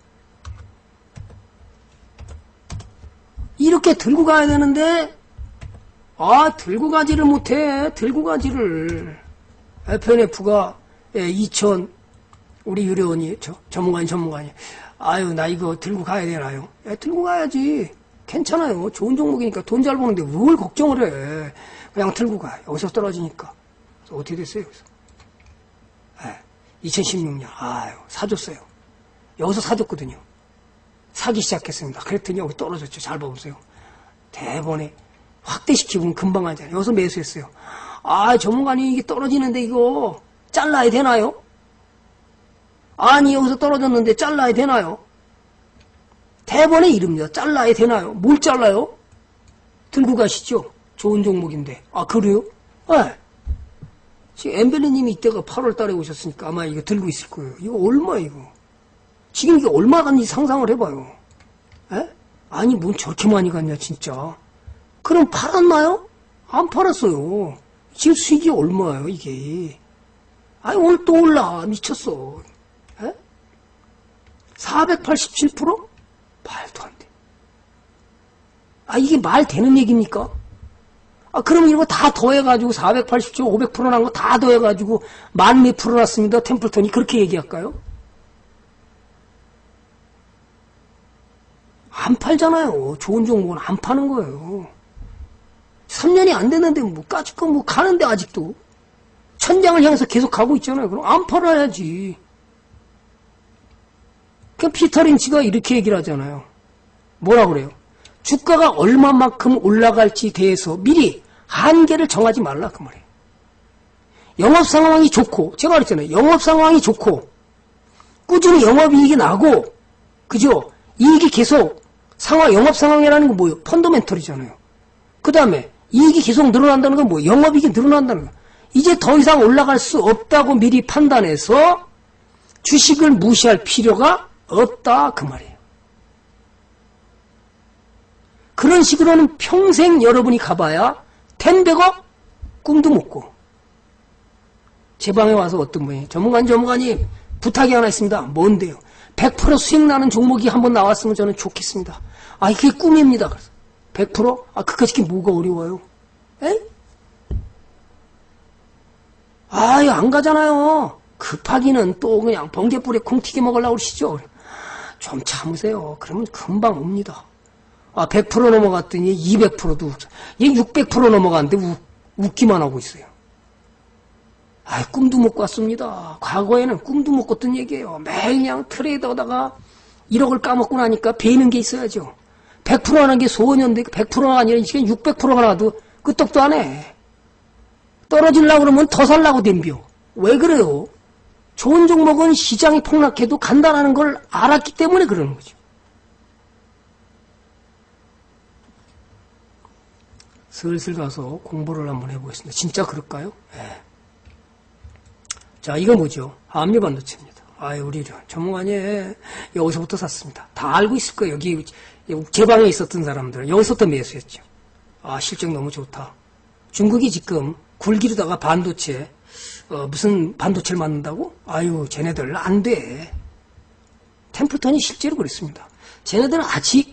Speaker 1: 이렇게 들고 가야 되는데, 들고 가지를 못해. 들고 가지를. FNF가 2000, 우리 유료원이, 전문가니. 나 이거 들고 가야 되나요? 들고 가야지. 괜찮아요. 좋은 종목이니까 돈 잘 버는데 뭘 걱정을 해. 그냥 들고 가. 여기서 떨어지니까. 그래서 어떻게 됐어요, 여기서? 2016년. 사줬어요. 여기서 사줬거든요. 사기 시작했습니다. 그랬더니 여기 떨어졌죠. 잘 봐보세요. 대번에 확대시키면 금방 하잖아요. 여기서 매수했어요. 전문가님 이게 떨어지는데 이거 잘라야 되나요? 아니 여기서 떨어졌는데 잘라야 되나요? 대번에 이릅니다. 잘라야 되나요? 뭘 잘라요? 들고 가시죠. 좋은 종목인데. 그래요? 네. 지금 엠벨리님이 이때가 8월 달에 오셨으니까 아마 이거 들고 있을 거예요. 이거 얼마야 이거? 지금 이게 얼마 갔는지 상상을 해봐요. 에? 아니 뭔 저렇게 많이 갔냐 진짜. 그럼 팔았나요? 안 팔았어요. 지금 수익이 얼마예요 이게. 오늘 또 올라. 미쳤어. 에? 487%? 말도 안 돼. 이게 말 되는 얘기입니까? 그럼 이거 다 더해가지고 487, 500% 난 거 다 더해가지고 1000 몇 프로 났습니다. 템플턴이 그렇게 얘기할까요? 안 팔잖아요. 좋은 종목은 안 파는 거예요. 3년이 안 됐는데 까짓거 가는데 아직도 천장을 향해서 계속 가고 있잖아요. 그럼 안 팔아야지. 피터 린치가 이렇게 얘기를 하잖아요. 뭐라 그래요? 주가가 얼마만큼 올라갈지 대해서 미리 한계를 정하지 말라 그 말이에요. 영업 상황이 좋고, 제가 그랬잖아요. 영업 상황이 좋고 꾸준히 영업이익이 나고, 그죠? 이익이 계속 영업 상황이라는 건 뭐예요? 펀더멘털이잖아요. 그 다음에 이익이 계속 늘어난다는 건 뭐예요? 영업이익이 늘어난다는 거예요. 이제 더 이상 올라갈 수 없다고 미리 판단해서 주식을 무시할 필요가 없다 그 말이에요. 그런 식으로는 평생 여러분이 가봐야 10백억 꿈도 못 꿔. 제 방에 와서 어떤 분이 전문가님 부탁이 하나 있습니다. 뭔데요? 100% 수익 나는 종목이 한번 나왔으면 저는 좋겠습니다. 이게 꿈입니다. 그래서 100%? 아, 그까짓 게 뭐가 어려워요? 에? 아유, 안 가잖아요. 급하기는 또 그냥 번개불에 콩튀기 먹으려고 그러시죠? 좀 참으세요. 그러면 금방 옵니다. 아, 100% 넘어갔더니 200%도, 얘 600% 넘어갔는데 웃기만 하고 있어요. 아, 꿈도 못 꿨습니다. 과거에는 꿈도 못 꿨던 얘기예요. 매일 그냥 트레이더다가 1억을 까먹고 나니까 배이는 게 있어야죠. 100% 하는 게 소원인데 100%가 아니라 지금 600%가 나와도 끄떡도 안 해. 떨어지려고 그러면 더 살라고 덤벼. 왜 그래요? 좋은 종목은 시장이 폭락해도 간다라는 걸 알았기 때문에 그러는 거죠. 슬슬 가서 공부를 한번 해보겠습니다. 진짜 그럴까요? 네. 자, 이거 뭐죠? 압류반도체입니다. 아유, 우리 전문가님 여기서부터 샀습니다. 다 알고 있을 거예요. 여기 제 방에 있었던 사람들 여기서부터 매수했죠. 아, 실적 너무 좋다. 중국이 지금 굴기르다가 반도체 무슨 반도체를 만든다고? 아유, 쟤네들 안 돼. 템플턴이 실제로 그랬습니다. 쟤네들은 아직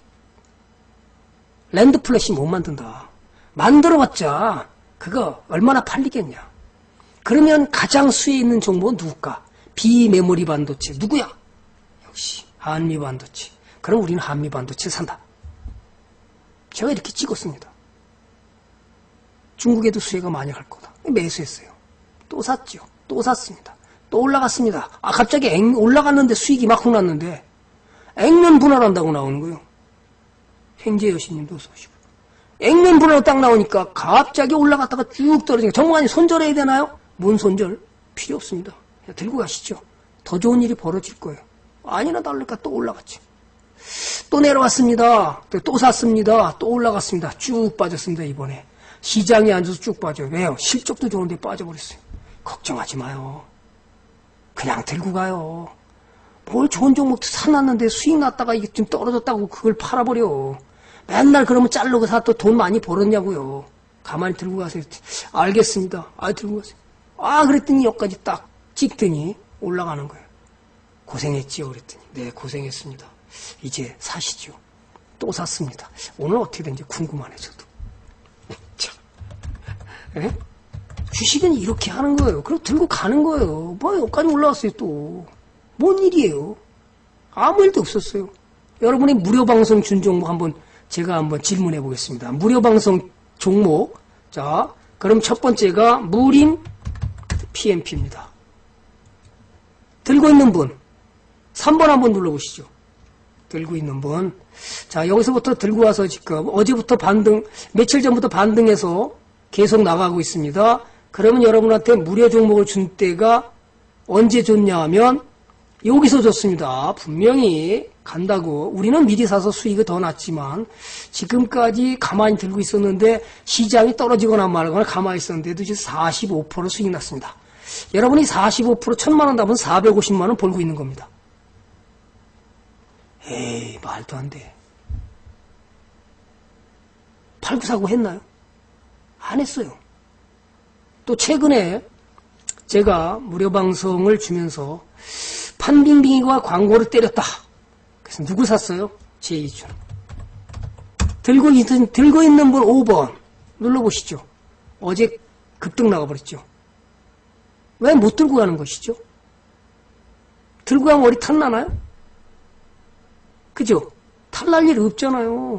Speaker 1: 랜드 플래시 못 만든다. 만들어봤자 그거 얼마나 팔리겠냐. 그러면 가장 수에 있는 종목은 누굴까? 비메모리 반도체. 누구야? 역시 한미 반도체. 그럼 우리는 한미 반도체 산다. 제가 이렇게 찍었습니다. 중국에도 수혜가 많이 갈 거다. 매수했어요. 또 샀죠. 또 샀습니다. 또 올라갔습니다. 아, 갑자기 올라갔는데 수익이 막 났는데 액면 분할한다고 나오는 거예요. 횡재 여신님도 어서 오시고. 액면 분할 딱 나오니까 갑자기 올라갔다가 쭉 떨어지니까 전문가님 손절해야 되나요? 뭔 손절? 필요 없습니다. 그냥 들고 가시죠. 더 좋은 일이 벌어질 거예요. 아니나 다를까 또 올라갔죠. 또 내려왔습니다. 또 샀습니다. 또 올라갔습니다. 쭉 빠졌습니다. 이번에. 시장이 앉아서 쭉 빠져요. 왜요? 실적도 좋은데 빠져버렸어요. 걱정하지 마요. 그냥 들고 가요. 뭘 좋은 종목도 사놨는데 수익 났다가 이게 좀 떨어졌다고 그걸 팔아버려. 맨날 그러면 자르고 사 또 돈 많이 벌었냐고요. 가만히 들고 가세요. 알겠습니다. 아, 들고 가세요. 아, 그랬더니 여기까지 딱 찍더니 올라가는 거예요. 고생했지요? 그랬더니. 네, 고생했습니다. 이제 사시죠. 또 샀습니다. 오늘 어떻게 된지 궁금하네, 저도. 참. 에? 주식은 이렇게 하는 거예요. 그리고 들고 가는 거예요. 뭐, 여기까지 올라왔어요, 또. 뭔 일이에요? 아무 일도 없었어요. 여러분이 무료방송 준 종목 제가 한번 질문해 보겠습니다. 무료방송 종목. 자, 그럼 첫 번째가 무림 PMP입니다. 들고 있는 분. 3번 한번 눌러보시죠. 들고 있는 분. 자, 여기서부터 들고 와서 지금 어제부터 며칠 전부터 반등해서 계속 나가고 있습니다. 그러면 여러분한테 무료 종목을 준 때가 언제 줬냐 하면 여기서 줬습니다. 분명히 간다고. 우리는 미리 사서 수익이 더 났지만 지금까지 가만히 들고 있었는데 시장이 떨어지거나 말거나 가만히 있었는데도 지금 45% 수익 났습니다. 여러분이 45% 1,000만 원 답은 450만 원 벌고 있는 겁니다. 에이, 말도 안 돼. 팔고 사고 했나요? 안 했어요. 또 최근에 제가 무료 방송을 주면서 판빙빙이가 광고를 때렸다. 그래서 누구 샀어요? 제2준. 들고 있는 분 5번 눌러보시죠. 어제 급등 나가버렸죠. 왜 못 들고 가는 것이죠? 들고 가면 머리 탈나나요? 그죠? 탈날 일 없잖아요.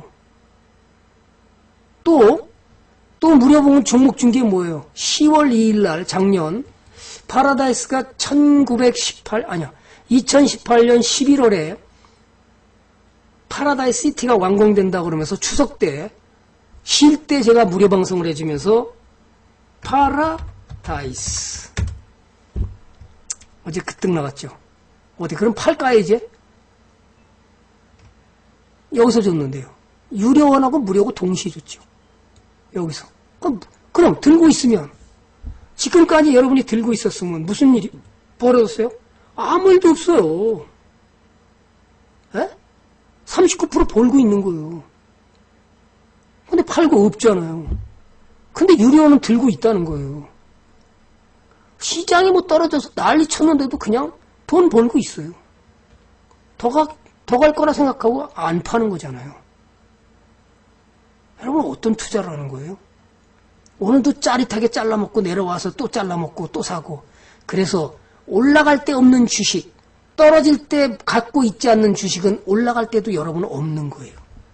Speaker 1: 또 무료 보면 종목 준 게 뭐예요? 10월 2일 날 작년 파라다이스가 2018년 11월에 파라다이스 시티가 완공된다 그러면서 추석 때 쉴 때 제가 무료 방송을 해주면서 파라다이스 어제 급등 나갔죠. 어디 그럼 팔까요 이제? 여기서 줬는데요. 유료원하고 무료고 동시에 줬죠. 여기서. 그럼 들고 있으면 지금까지 여러분이 들고 있었으면 무슨 일이 벌어졌어요? 아무 일도 없어요. 에? 39% 벌고 있는 거예요. 근데 팔고 없잖아요. 근데 유료원은 들고 있다는 거예요. 시장이 뭐 떨어져서 난리 쳤는데도 그냥 돈 벌고 있어요. 더 갈 거라 생각하고 안 파는 거잖아요. 여러분 어떤 투자를 하는 거예요? 오늘도 짜릿하게 잘라먹고 내려와서 또 잘라먹고 또 사고 그래서 올라갈 때 없는 주식 떨어질 때 갖고 있지 않는 주식은 올라갈 때도 여러분은 없는 거예요.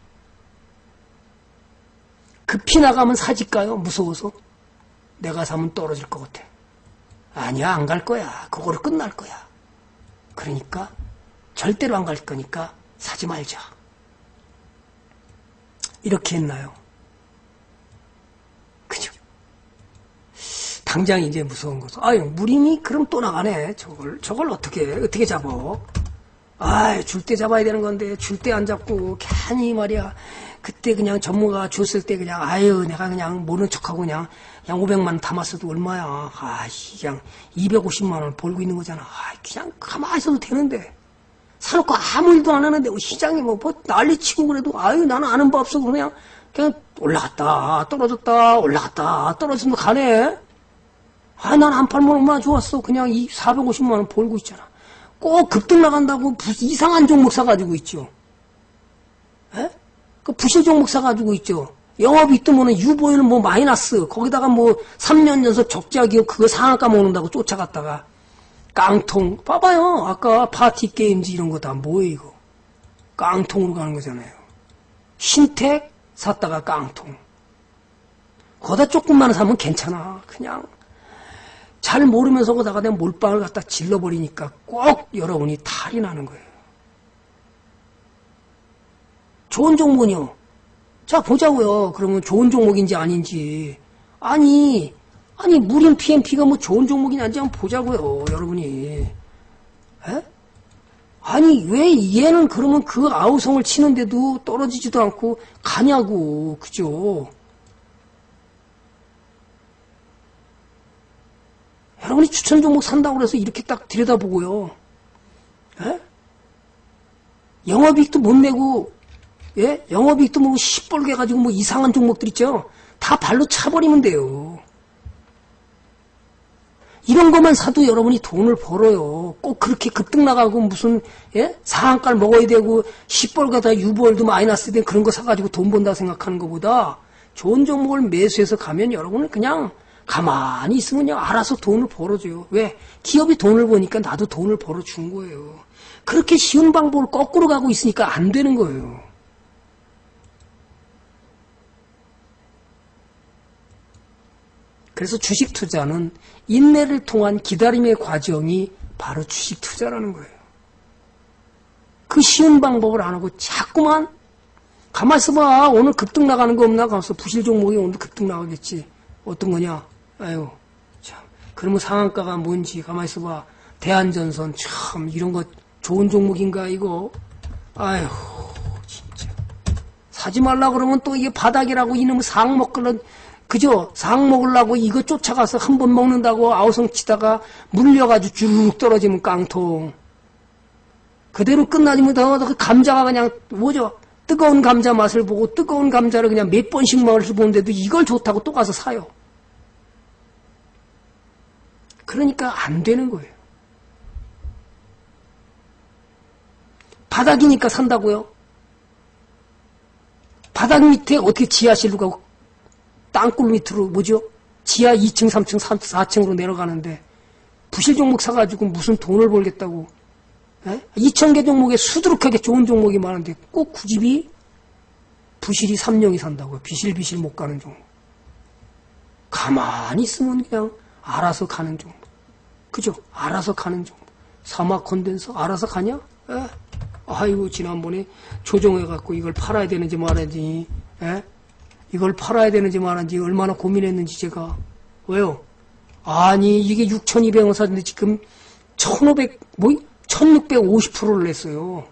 Speaker 1: 급히 나가면 사질까요? 무서워서? 내가 사면 떨어질 것 같아. 아니야, 안 갈 거야. 그거로 끝날 거야. 그러니까 절대로 안 갈 거니까 사지 말자. 이렇게 했나요? 그죠? 당장 이제 무서운 거죠. 아유, 무림이 그럼 또 나가네. 저걸 어떻게 잡어? 아이, 줄 때 잡아야 되는 건데, 줄 때 안 잡고, 괜히 말이야. 그때 그냥 전문가 줬을 때 그냥, 아유, 내가 그냥 모르는 척하고 그냥 500만 원 담았어도 얼마야. 아, 그냥 250만 원 벌고 있는 거잖아. 아, 그냥 가만히 있어도 되는데. 사놓고 아무 일도 안 하는데, 시장이 뭐 난리 치고 그래도, 아유, 나는 아는 법 없어. 그냥 올라갔다, 떨어졌다, 올라갔다, 떨어지면 가네. 아, 난 안 팔면 얼마나 좋았어. 그냥 450만 원 벌고 있잖아. 꼭 급등 나간다고 이상한 종목 사가지고 있죠. 에? 그 부실 종목 사가지고 있죠. 영업이 뜨면은 유보율 뭐 마이너스, 거기다가 뭐 3년 연속 적자 기업 그거 상한가 먹는다고 쫓아갔다가 깡통. 봐봐요. 아까 파티 게임즈 이런 거 다 뭐예요, 이거. 깡통으로 가는 거잖아요. 신택 샀다가 깡통. 거기다 조금만 사면 괜찮아. 그냥. 잘 모르면서 거다가 내가 몰빵을 갖다 질러버리니까 꼭 여러분이 탈이 나는 거예요. 좋은 종목은요. 자, 보자고요. 그러면 좋은 종목인지 아닌지. 아니, 무림 PMP가 뭐 좋은 종목이냐 아닌지 한번 보자고요. 여러분이. 에? 아니, 왜 얘는 그러면 그 아우성을 치는데도 떨어지지도 않고 가냐고. 그죠? 여러분이 추천 종목 산다고 그래서 이렇게 딱 들여다보고요. 에? 영업이익도 못 내고, 예? 영업이익도 뭐 시뻘게 가지고 뭐 이상한 종목들 있죠? 다 발로 차버리면 돼요. 이런 것만 사도 여러분이 돈을 벌어요. 꼭 그렇게 급등 나가고 무슨, 예? 상한가를 먹어야 되고, 시뻘가다 유보율도 마이너스 된 그런 거 사가지고 돈 번다 생각하는 것보다 좋은 종목을 매수해서 가면 여러분은 그냥 가만히 있으면 그냥 알아서 돈을 벌어줘요. 왜? 기업이 돈을 버니까 나도 돈을 벌어준 거예요. 그렇게 쉬운 방법을 거꾸로 가고 있으니까 안 되는 거예요. 그래서 주식 투자는 인내를 통한 기다림의 과정이 바로 주식 투자라는 거예요. 그 쉬운 방법을 안 하고 자꾸만 가만히 있어봐. 오늘 급등 나가는 거 없나? 가서 부실 종목이 오늘 급등 나가겠지. 어떤 거냐? 아유, 참. 그러면 상한가가 뭔지 가만히 있어봐. 대한전선, 참, 이런 거 좋은 종목인가, 이거? 아유, 진짜. 사지 말라 그러면 또 이게 바닥이라고 이놈의 상 먹으려, 그죠? 상 먹으려고 이거 쫓아가서 한 번 먹는다고 아우성 치다가 물려가지고 쭉 떨어지면 깡통. 그대로 끝나지면 더 감자가 그냥, 뭐죠? 뜨거운 감자 맛을 보고 뜨거운 감자를 그냥 몇 번씩 먹을 보는데도 이걸 좋다고 또 가서 사요. 그러니까 안 되는 거예요. 바닥이니까 산다고요? 바닥 밑에 어떻게 지하실로 가고 땅굴 밑으로 뭐죠? 지하 2층, 3층, 4층으로 내려가는데 부실 종목 사가지고 무슨 돈을 벌겠다고. 2,000개 종목에 수두룩하게 좋은 종목이 많은데 꼭 굳이 부실이 3명이 산다고요. 비실비실 못 가는 종목. 가만히 있으면 그냥 알아서 가는 종목. 그죠? 알아서 가는 종목. 사막 콘덴서 알아서 가냐? 에? 아이고 지난번에 조정해갖고 이걸 팔아야 되는지 말아야지. 에? 이걸 팔아야 되는지 말아야지 얼마나 고민했는지 제가. 왜요? 아니 이게 6,200원 사는데 지금 1650%를 냈어요.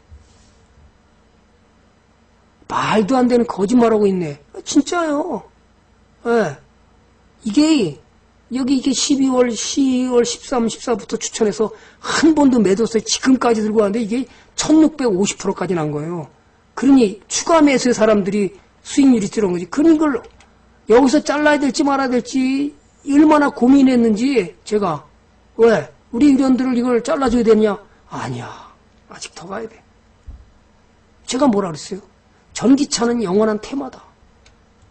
Speaker 1: 말도 안 되는 거짓말하고 있네. 진짜요. 예. 이게 이게 12월, 10월, 13, 14부터 추천해서 한 번도 매도했어요. 지금까지 들고 왔는데 이게 1650%까지 난 거예요. 그러니 추가 매수의 사람들이 수익률이 들어온 거지. 그런 걸 여기서 잘라야 될지 말아야 될지 얼마나 고민했는지 제가. 왜? 우리 의원들을 이걸 잘라줘야 되냐? 아니야. 아직 더 가야 돼. 제가 뭐라 그랬어요? 전기차는 영원한 테마다.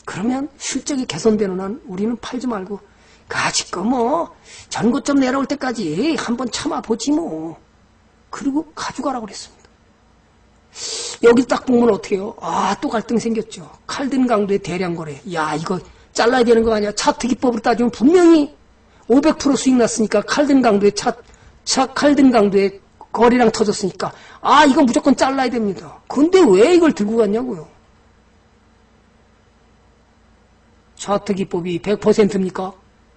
Speaker 1: 그러면 실적이 개선되는 한 우리는 팔지 말고 가지껏 뭐 전고점 내려올 때까지 한번 참아보지 뭐. 그리고 가져가라고 그랬습니다. 여기 딱 보면 어떻게 해요? 아, 또 갈등 생겼죠. 칼든 강도의 대량 거래. 야, 이거 잘라야 되는 거 아니야? 차트 기법으로 따지면 분명히 500% 수익 났으니까 칼든 강도의 칼든 강도의 거래량 터졌으니까 아, 이거 무조건 잘라야 됩니다. 근데 왜 이걸 들고 갔냐고요? 차트 기법이 100%입니까?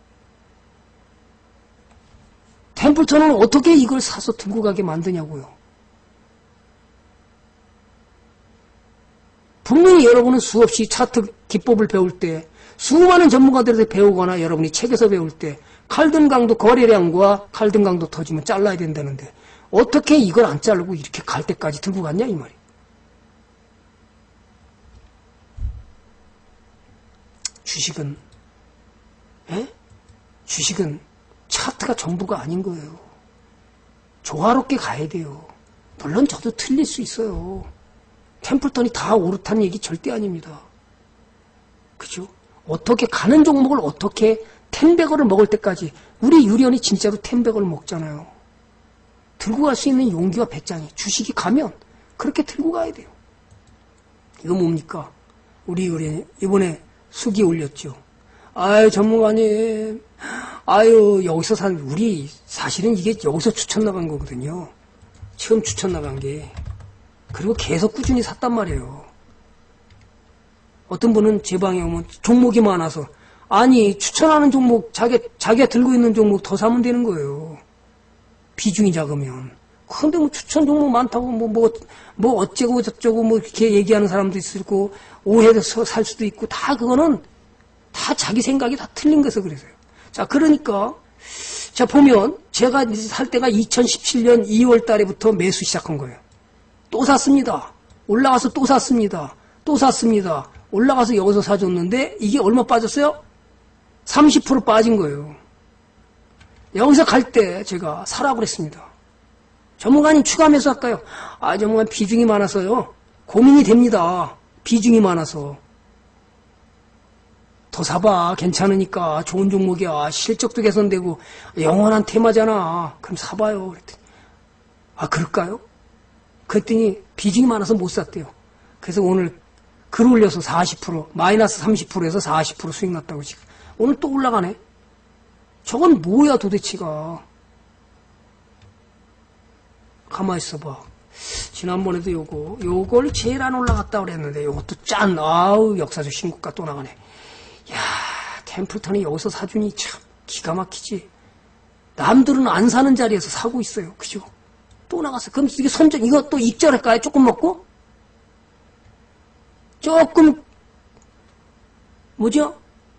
Speaker 1: 템플턴은 어떻게 이걸 사서 들고 가게 만드냐고요? 분명히 여러분은 수없이 차트 기법을 배울 때 수많은 전문가들에서 배우거나 여러분이 책에서 배울 때 칼든 강도 거래량과 칼든 강도 터지면 잘라야 된다는데 어떻게 이걸 안 자르고 이렇게 갈 때까지 들고 갔냐 이 말이에요. 주식은 주식은 차트가 전부가 아닌 거예요. 조화롭게 가야 돼요. 물론 저도 틀릴 수 있어요. 템플턴이 다 옳다는 얘기 절대 아닙니다. 그죠? 어떻게 가는 종목을 어떻게 텐베거를 먹을 때까지 우리 유리언이 진짜로 텐베거를 먹잖아요. 들고 갈 수 있는 용기와 배짱이 주식이 가면 그렇게 들고 가야 돼요. 이거 뭡니까? 우리 유리언이 이번에 수기 올렸죠. 아유 전문가님 아유 여기서 우리 사실은 이게 여기서 추천 나간 거거든요. 처음 추천 나간 게. 그리고 계속 꾸준히 샀단 말이에요. 어떤 분은 제 방에 오면 종목이 많아서 아니 추천하는 종목 자기가 들고 있는 종목 더 사면 되는 거예요. 비중이 작으면. 근데 뭐 추천 종목 많다고 뭐 어쩌고 저쩌고 뭐 이렇게 얘기하는 사람도 있고 오해해서 살 수도 있고 다 그거는 다 자기 생각이 다 틀린 거서 그래서요. 자 그러니까 자 보면 제가 살 때가 2017년 2월 달에부터 매수 시작한 거예요. 또 샀습니다. 올라가서 또 샀습니다. 또 샀습니다. 올라가서 여기서 사줬는데 이게 얼마 빠졌어요? 30% 빠진 거예요. 여기서 갈 때 제가 사라고 그랬습니다. 전문가님 추가 매수할까요? 아 전문가님 비중이 많아서요. 고민이 됩니다. 비중이 많아서. 더 사봐. 괜찮으니까. 좋은 종목이야. 실적도 개선되고 영원한 테마잖아. 그럼 사봐요. 그랬더니 아 그럴까요? 그랬더니 비중이 많아서 못 샀대요. 그래서 오늘 글 올려서 40% 마이너스 30%에서 40% 수익 났다고 지금. 오늘 또 올라가네. 저건 뭐야 도대체가. 가만히 있어봐. 지난번에도 요걸 제일 안 올라갔다 그랬는데 요것도 짠. 아우 역사적 신고가 또 나가네. 야 템플턴이 여기서 사주니 참 기가 막히지. 남들은 안 사는 자리에서 사고 있어요. 그죠? 또 나갔어. 그럼 이게 이거 또 익절할까요? 조금 먹고? 조금, 뭐죠?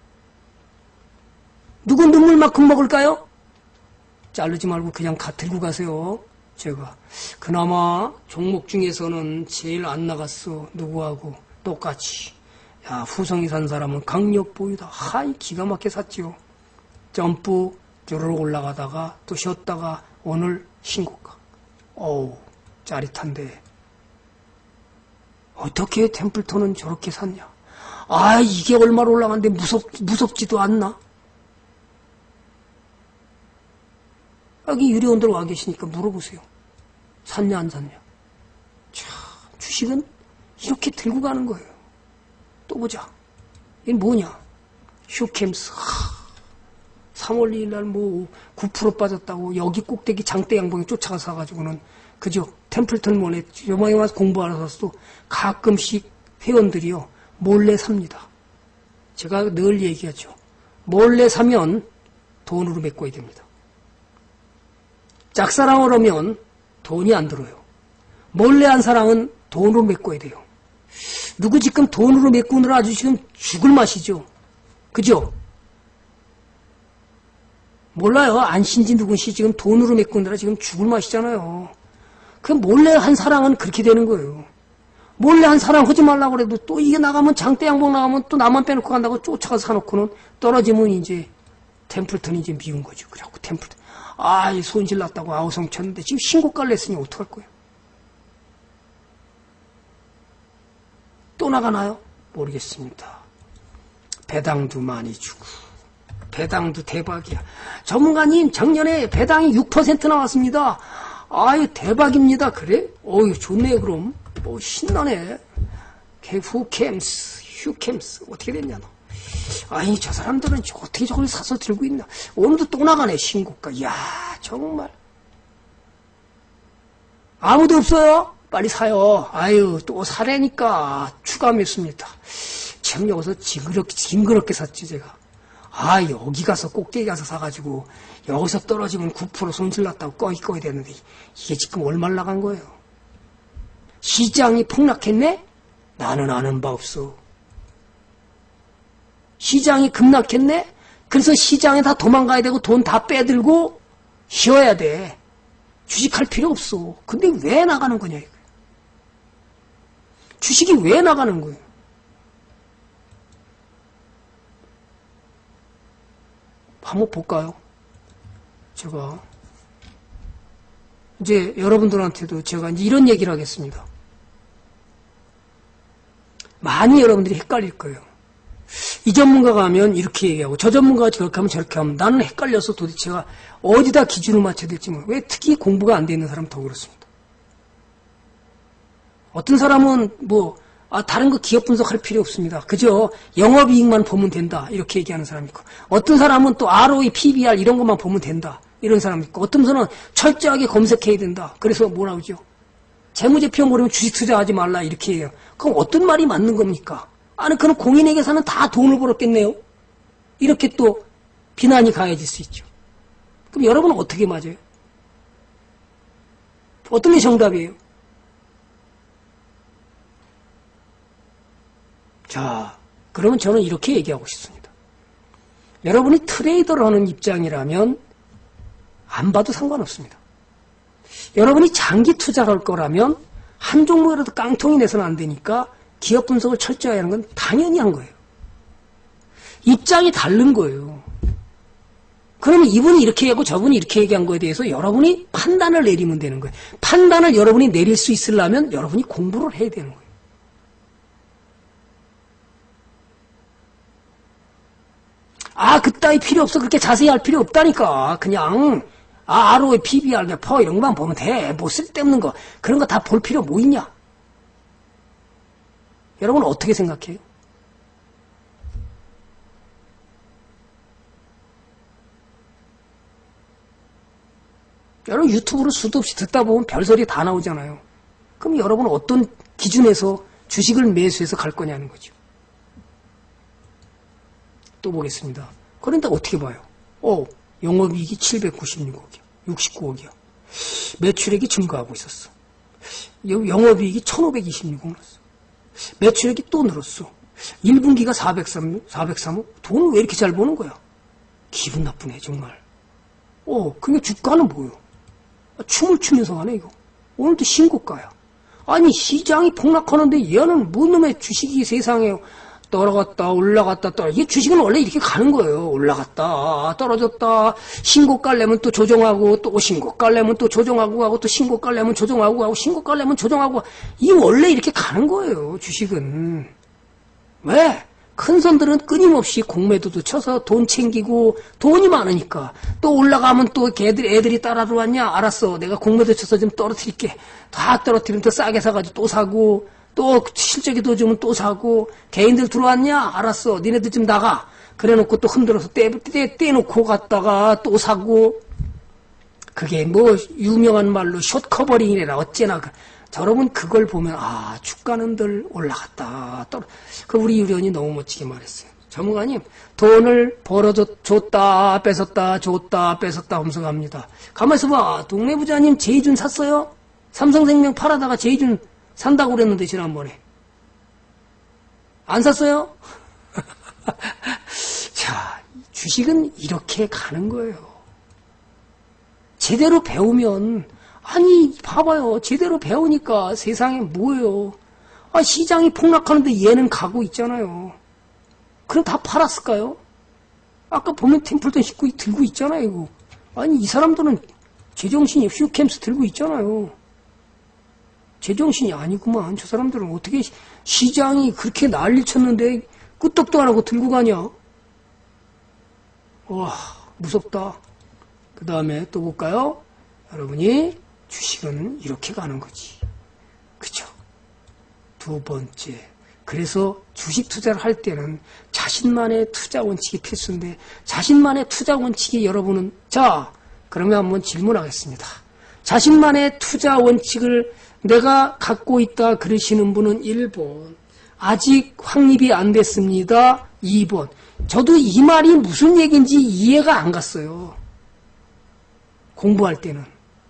Speaker 1: 누구 눈물만큼 먹을까요? 자르지 말고 그냥 들고 가세요. 제가. 그나마 종목 중에서는 제일 안 나갔어. 누구하고. 똑같이. 야, 후성이 산 사람은 강력 보유다. 하이, 기가 막히게 샀지요. 점프, 쭈르륵 올라가다가 또 쉬었다가 오늘 신고가. 어우, 짜릿한데. 어떻게 템플턴은 저렇게 샀냐? 아, 이게 얼마로 올라갔는데 무섭지도 않나? 여기 유리원들 와 계시니까 물어보세요. 샀냐, 안 샀냐? 참, 주식은 이렇게 들고 가는 거예요. 또 보자. 이게 뭐냐? 휴캠스. 3월 2일 날 뭐 9% 빠졌다고 여기 꼭대기 장대 양봉에 쫓아가서 사가지고는 그죠? 템플턴몬에 요방에 와서 공부하러 가서도 가끔씩 회원들이요 몰래 삽니다. 제가 늘 얘기하죠. 몰래 사면 돈으로 메꿔야 됩니다. 짝사랑을 하면 돈이 안 들어요. 몰래 한 사랑은 돈으로 메꿔야 돼요. 누구 지금 돈으로 메꾸느라 아주 지금 죽을 맛이죠. 그죠? 몰라요. 안신지 누군지 지금 돈으로 메꾸느라 지금 죽을 맛이잖아요. 그 몰래 한 사랑은 그렇게 되는 거예요. 몰래 한 사랑 하지 말라고 그래도 또 이게 나가면 장대 양봉 나가면 또 나만 빼놓고 간다고 쫓아가서 사놓고는 떨어지면 이제 템플턴이 이제 미운 거죠. 그래갖고 템플턴. 아, 이 손실 났다고 아우성 쳤는데 지금 신고가를 냈으니 어떡할 거예요? 또 나가나요? 모르겠습니다. 배당도 많이 주고 배당도 대박이야. 전문가님 작년에 배당이 6% 나왔습니다. 아유 대박입니다. 그래? 어유 좋네. 그럼 신나네. 휴캠스 어떻게 됐냐 너. 아니 저 사람들은 어떻게 저걸 사서 들고 있나. 오늘도 또 나가네 신고가. 이야 정말 아무도 없어요? 빨리 사요. 아유 또 사래니까 추가 매수입니다. 참 여기서 징그럽게 샀지 제가. 아 여기 가서 꼭대기 가서 사가지고 여기서 떨어지면 9% 손실 났다고 꺼야 되는데 이게 지금 얼마 나간 거예요. 시장이 폭락했네? 나는 아는 바 없어. 시장이 급락했네? 그래서 시장에 다 도망가야 되고 돈 다 빼들고 쉬어야 돼. 주식할 필요 없어. 근데 왜 나가는 거냐 이거. 주식이 왜 나가는 거예요? 한번 볼까요? 제가 이제 여러분들한테도 제가 이제 이런 얘기를 하겠습니다. 많이 여러분들이 헷갈릴 거예요. 이 전문가가 하면 이렇게 얘기하고 저 전문가가 저렇게 하면 저렇게 하면 나는 헷갈려서 도대체가 어디다 기준을 맞춰야 될지 모르겠어요. 왜 특히 공부가 안 돼 있는 사람은 더 그렇습니다. 어떤 사람은 다른 거 기업 분석할 필요 없습니다. 그저 영업이익만 보면 된다. 이렇게 얘기하는 사람이 있고 어떤 사람은 또 ROE, PBR 이런 것만 보면 된다. 이런 사람이 있고 어떤 사람은 철저하게 검색해야 된다. 그래서 뭐라고 하죠? 재무제표 모르면 주식 투자하지 말라 이렇게 해요. 그럼 어떤 말이 맞는 겁니까? 아니 그럼 공인회계사는 다 돈을 벌었겠네요. 이렇게 또 비난이 가해질 수 있죠. 그럼 여러분은 어떻게 맞아요? 어떤 게 정답이에요? 자, 그러면 저는 이렇게 얘기하고 싶습니다. 여러분이 트레이더를 하는 입장이라면 안 봐도 상관없습니다. 여러분이 장기 투자를 할 거라면 한 종목이라도 깡통이 내서는 안 되니까 기업 분석을 철저히 하는 건 당연히 한 거예요. 입장이 다른 거예요. 그러면 이분이 이렇게 얘기하고 저분이 이렇게 얘기한 거에 대해서 여러분이 판단을 내리면 되는 거예요. 판단을 여러분이 내릴 수 있으려면 여러분이 공부를 해야 되는 거예요. 그따위 필요 없어. 그렇게 자세히 할 필요 없다니까. 그냥 ROE, PBR, 퍼 이런 것만 보면 돼. 뭐 쓸데없는 거. 그런 거 다 볼 필요 뭐 있냐? 여러분은 어떻게 생각해요? 여러분 유튜브로 수도 없이 듣다 보면 별소리 다 나오잖아요. 그럼 여러분은 어떤 기준에서 주식을 매수해서 갈 거냐는 거죠. 또 보겠습니다. 그런데 어떻게 봐요? 영업이익이 796억이야. 69억이야. 매출액이 증가하고 있었어. 영업이익이 1526억 늘었어. 매출액이 또 늘었어. 1분기가 403억? 돈을 왜 이렇게 잘 버는 거야? 기분 나쁘네 정말. 그게 주가는 뭐요? 춤을 추면서 가네 이거. 오늘도 신고가야. 아니 시장이 폭락하는데 얘는 뭔 놈의 주식이 세상에 떨어갔다 올라갔다 이게 주식은 원래 이렇게 가는 거예요. 올라갔다 떨어졌다 신고가를 내면 또 조정하고 또 신고가를 내면 또 조정하고 가고 또 신고가를 내면 조정하고 가고 신고가를 내면 조정하고 이게 원래 이렇게 가는 거예요. 주식은. 왜? 큰 손들은 끊임없이 공매도도 쳐서 돈 챙기고 돈이 많으니까 또 올라가면 또 애들이 따라 들어왔냐? 알았어. 내가 공매도 쳐서 좀 떨어뜨릴게. 다 떨어뜨리면 또 싸게 사가지고 또 사고 또 실적이 더 좋으면 또 사고 개인들 들어왔냐? 알았어. 니네들 좀 나가. 그래놓고 또 흔들어서 떼놓고 갔다가 또 사고 그게 뭐 유명한 말로 숏커버링이래라 어째나 여러분 그걸 보면 주가는 늘 올라갔다. 그 우리 유련이 너무 멋지게 말했어요. 전문가님 돈을 벌어줬다 뺏었다 줬다 뺏었다 하면서 갑니다. 가만있어 봐. 동네 부자님 제이준 샀어요? 삼성생명 팔아다가 제이준 산다고 그랬는데 지난번에 안 샀어요? 자, 주식은 이렇게 가는 거예요. 제대로 배우면 봐봐요. 제대로 배우니까 세상에 뭐예요. 시장이 폭락하는데 얘는 가고 있잖아요. 그럼 다 팔았을까요? 아까 보면 템플턴 들고 있잖아요. 이거. 이 사람들은 제정신이 휴캠스 들고 있잖아요. 제정신이 아니구만. 저 사람들은 어떻게 시장이 그렇게 난리 쳤는데 끄떡도 안 하고 들고 가냐? 와, 무섭다. 그 다음에 또 볼까요? 여러분이 주식은 이렇게 가는 거지. 그죠? 두 번째. 그래서 주식 투자를 할 때는 자신만의 투자 원칙이 필수인데, 자신만의 투자 원칙이 여러분은, 자, 그러면 한번 질문하겠습니다. 자신만의 투자 원칙을 내가 갖고 있다 그러시는 분은 1번. 아직 확립이 안 됐습니다. 2번. 저도 이 말이 무슨 얘기인지 이해가 안 갔어요. 공부할 때는.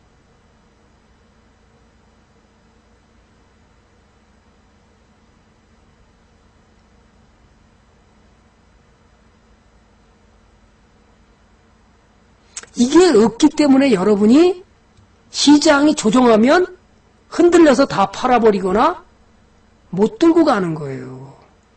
Speaker 1: 이게 없기 때문에 여러분이 시장이 조정하면 흔들려서 다 팔아버리거나 못 들고 가는 거예요.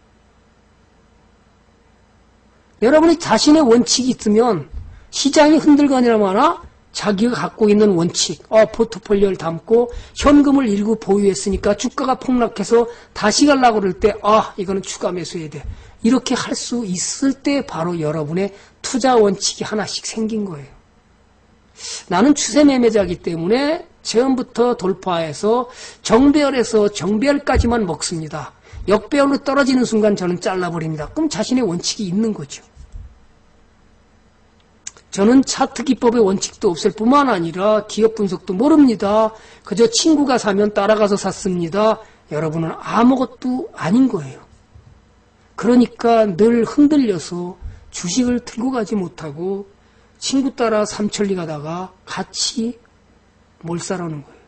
Speaker 1: 여러분이 자신의 원칙이 있으면 시장이 흔들거나 자기가 갖고 있는 원칙, 포트폴리오를 담고 현금을 일부 보유했으니까 주가가 폭락해서 다시 가려고 그럴 때, 이거는 추가 매수해야 돼. 이렇게 할 수 있을 때 바로 여러분의 투자 원칙이 하나씩 생긴 거예요. 나는 추세 매매자이기 때문에 처음부터 돌파해서 정배열에서 정배열까지만 먹습니다. 역배열로 떨어지는 순간 저는 잘라버립니다. 그럼 자신의 원칙이 있는 거죠. 저는 차트 기법의 원칙도 없을 뿐만 아니라 기업 분석도 모릅니다. 그저 친구가 사면 따라가서 샀습니다. 여러분은 아무것도 아닌 거예요. 그러니까 늘 흔들려서 주식을 들고 가지 못하고 친구 따라 삼천리 가다가 같이 몰살하는 거예요.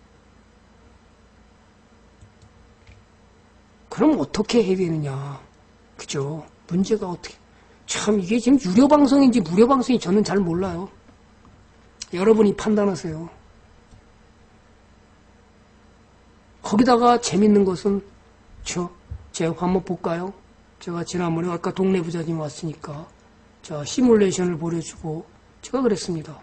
Speaker 1: 그럼 어떻게 해야 되느냐. 그죠? 문제가 어떻게. 참 이게 지금 유료 방송인지 무료 방송인지 저는 잘 몰라요. 여러분이 판단하세요. 거기다가 재밌는 것은 제가 한번 볼까요? 제가 지난번에 아까 동네 부자님 왔으니까 시뮬레이션을 보여주고 제가 그랬습니다.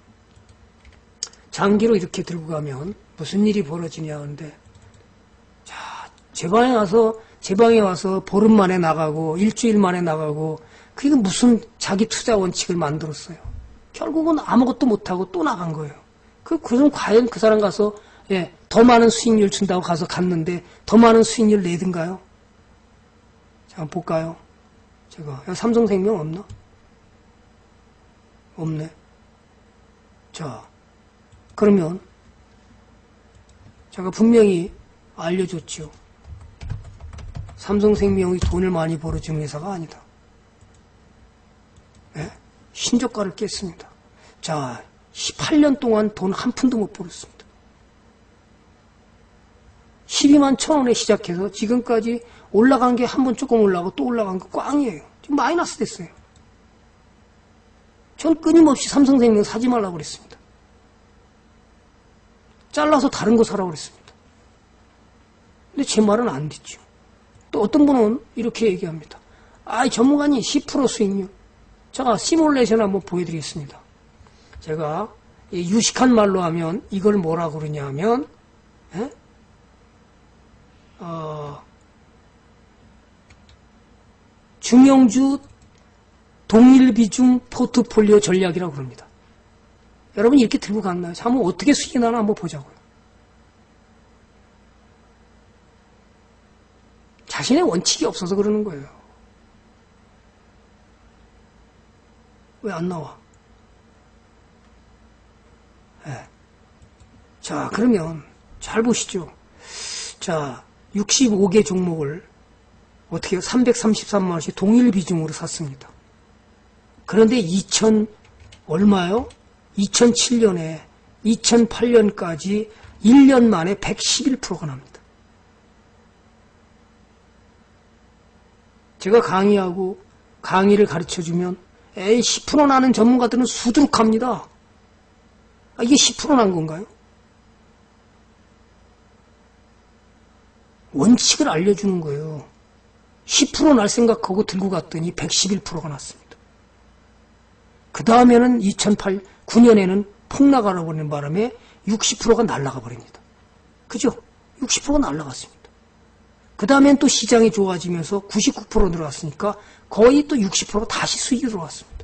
Speaker 1: 장기로 이렇게 들고 가면 무슨 일이 벌어지냐 하는데, 제 방에 와서 보름 만에 나가고 일주일 만에 나가고, 그게 무슨 자기 투자 원칙을 만들었어요. 결국은 아무것도 못하고 또 나간 거예요. 그럼 과연 그 사람 가서 더 많은 수익률 준다고 가서 갔는데 더 많은 수익률 내든가요? 자, 한번 볼까요? 제가 삼성생명 없나? 없네. 자, 그러면 제가 분명히 알려줬죠. 삼성생명이 돈을 많이 벌어주는 회사가 아니다. 신저가를 깼습니다. 자, 18년 동안 돈 한 푼도 못 벌었습니다. 12만 1,000원에 시작해서 지금까지 올라간 게 한 번 조금 올라가고 또 올라간 거 꽝이에요. 지금 마이너스 됐어요. 전 끊임없이 삼성생명 사지 말라고 그랬습니다. 잘라서 다른 거 사라고 그랬습니다. 근데 제 말은 안 듣죠. 또 어떤 분은 이렇게 얘기합니다. 전문가님 10% 수익률. 제가 시뮬레이션 한번 보여드리겠습니다. 제가 유식한 말로 하면 이걸 뭐라고 그러냐 하면 중형주 동일비중 포트폴리오 전략이라고 그럽니다. 여러분 이렇게 들고 갔나요? 한번 어떻게 수익이 나나 한번 보자고요. 자신의 원칙이 없어서 그러는 거예요. 왜 안 나와? 자, 그러면 잘 보시죠. 자, 65개 종목을 어떻게 333만 원씩 동일 비중으로 샀습니다. 그런데 얼마요? 2007년에 2008년까지 1년 만에 111%가 납니다. 제가 강의를 가르쳐주면 10% 나는 전문가들은 수두룩합니다. 이게 10% 난 건가요? 원칙을 알려주는 거예요. 10% 날 생각하고 들고 갔더니 111%가 났습니다. 그 다음에는 2009년에는 폭락하러 버리는 바람에 60%가 날아가 버립니다. 그죠? 60%가 날아갔습니다. 그 다음엔 또 시장이 좋아지면서 99% 들어왔으니까 거의 또 60% 다시 수익이 들어왔습니다.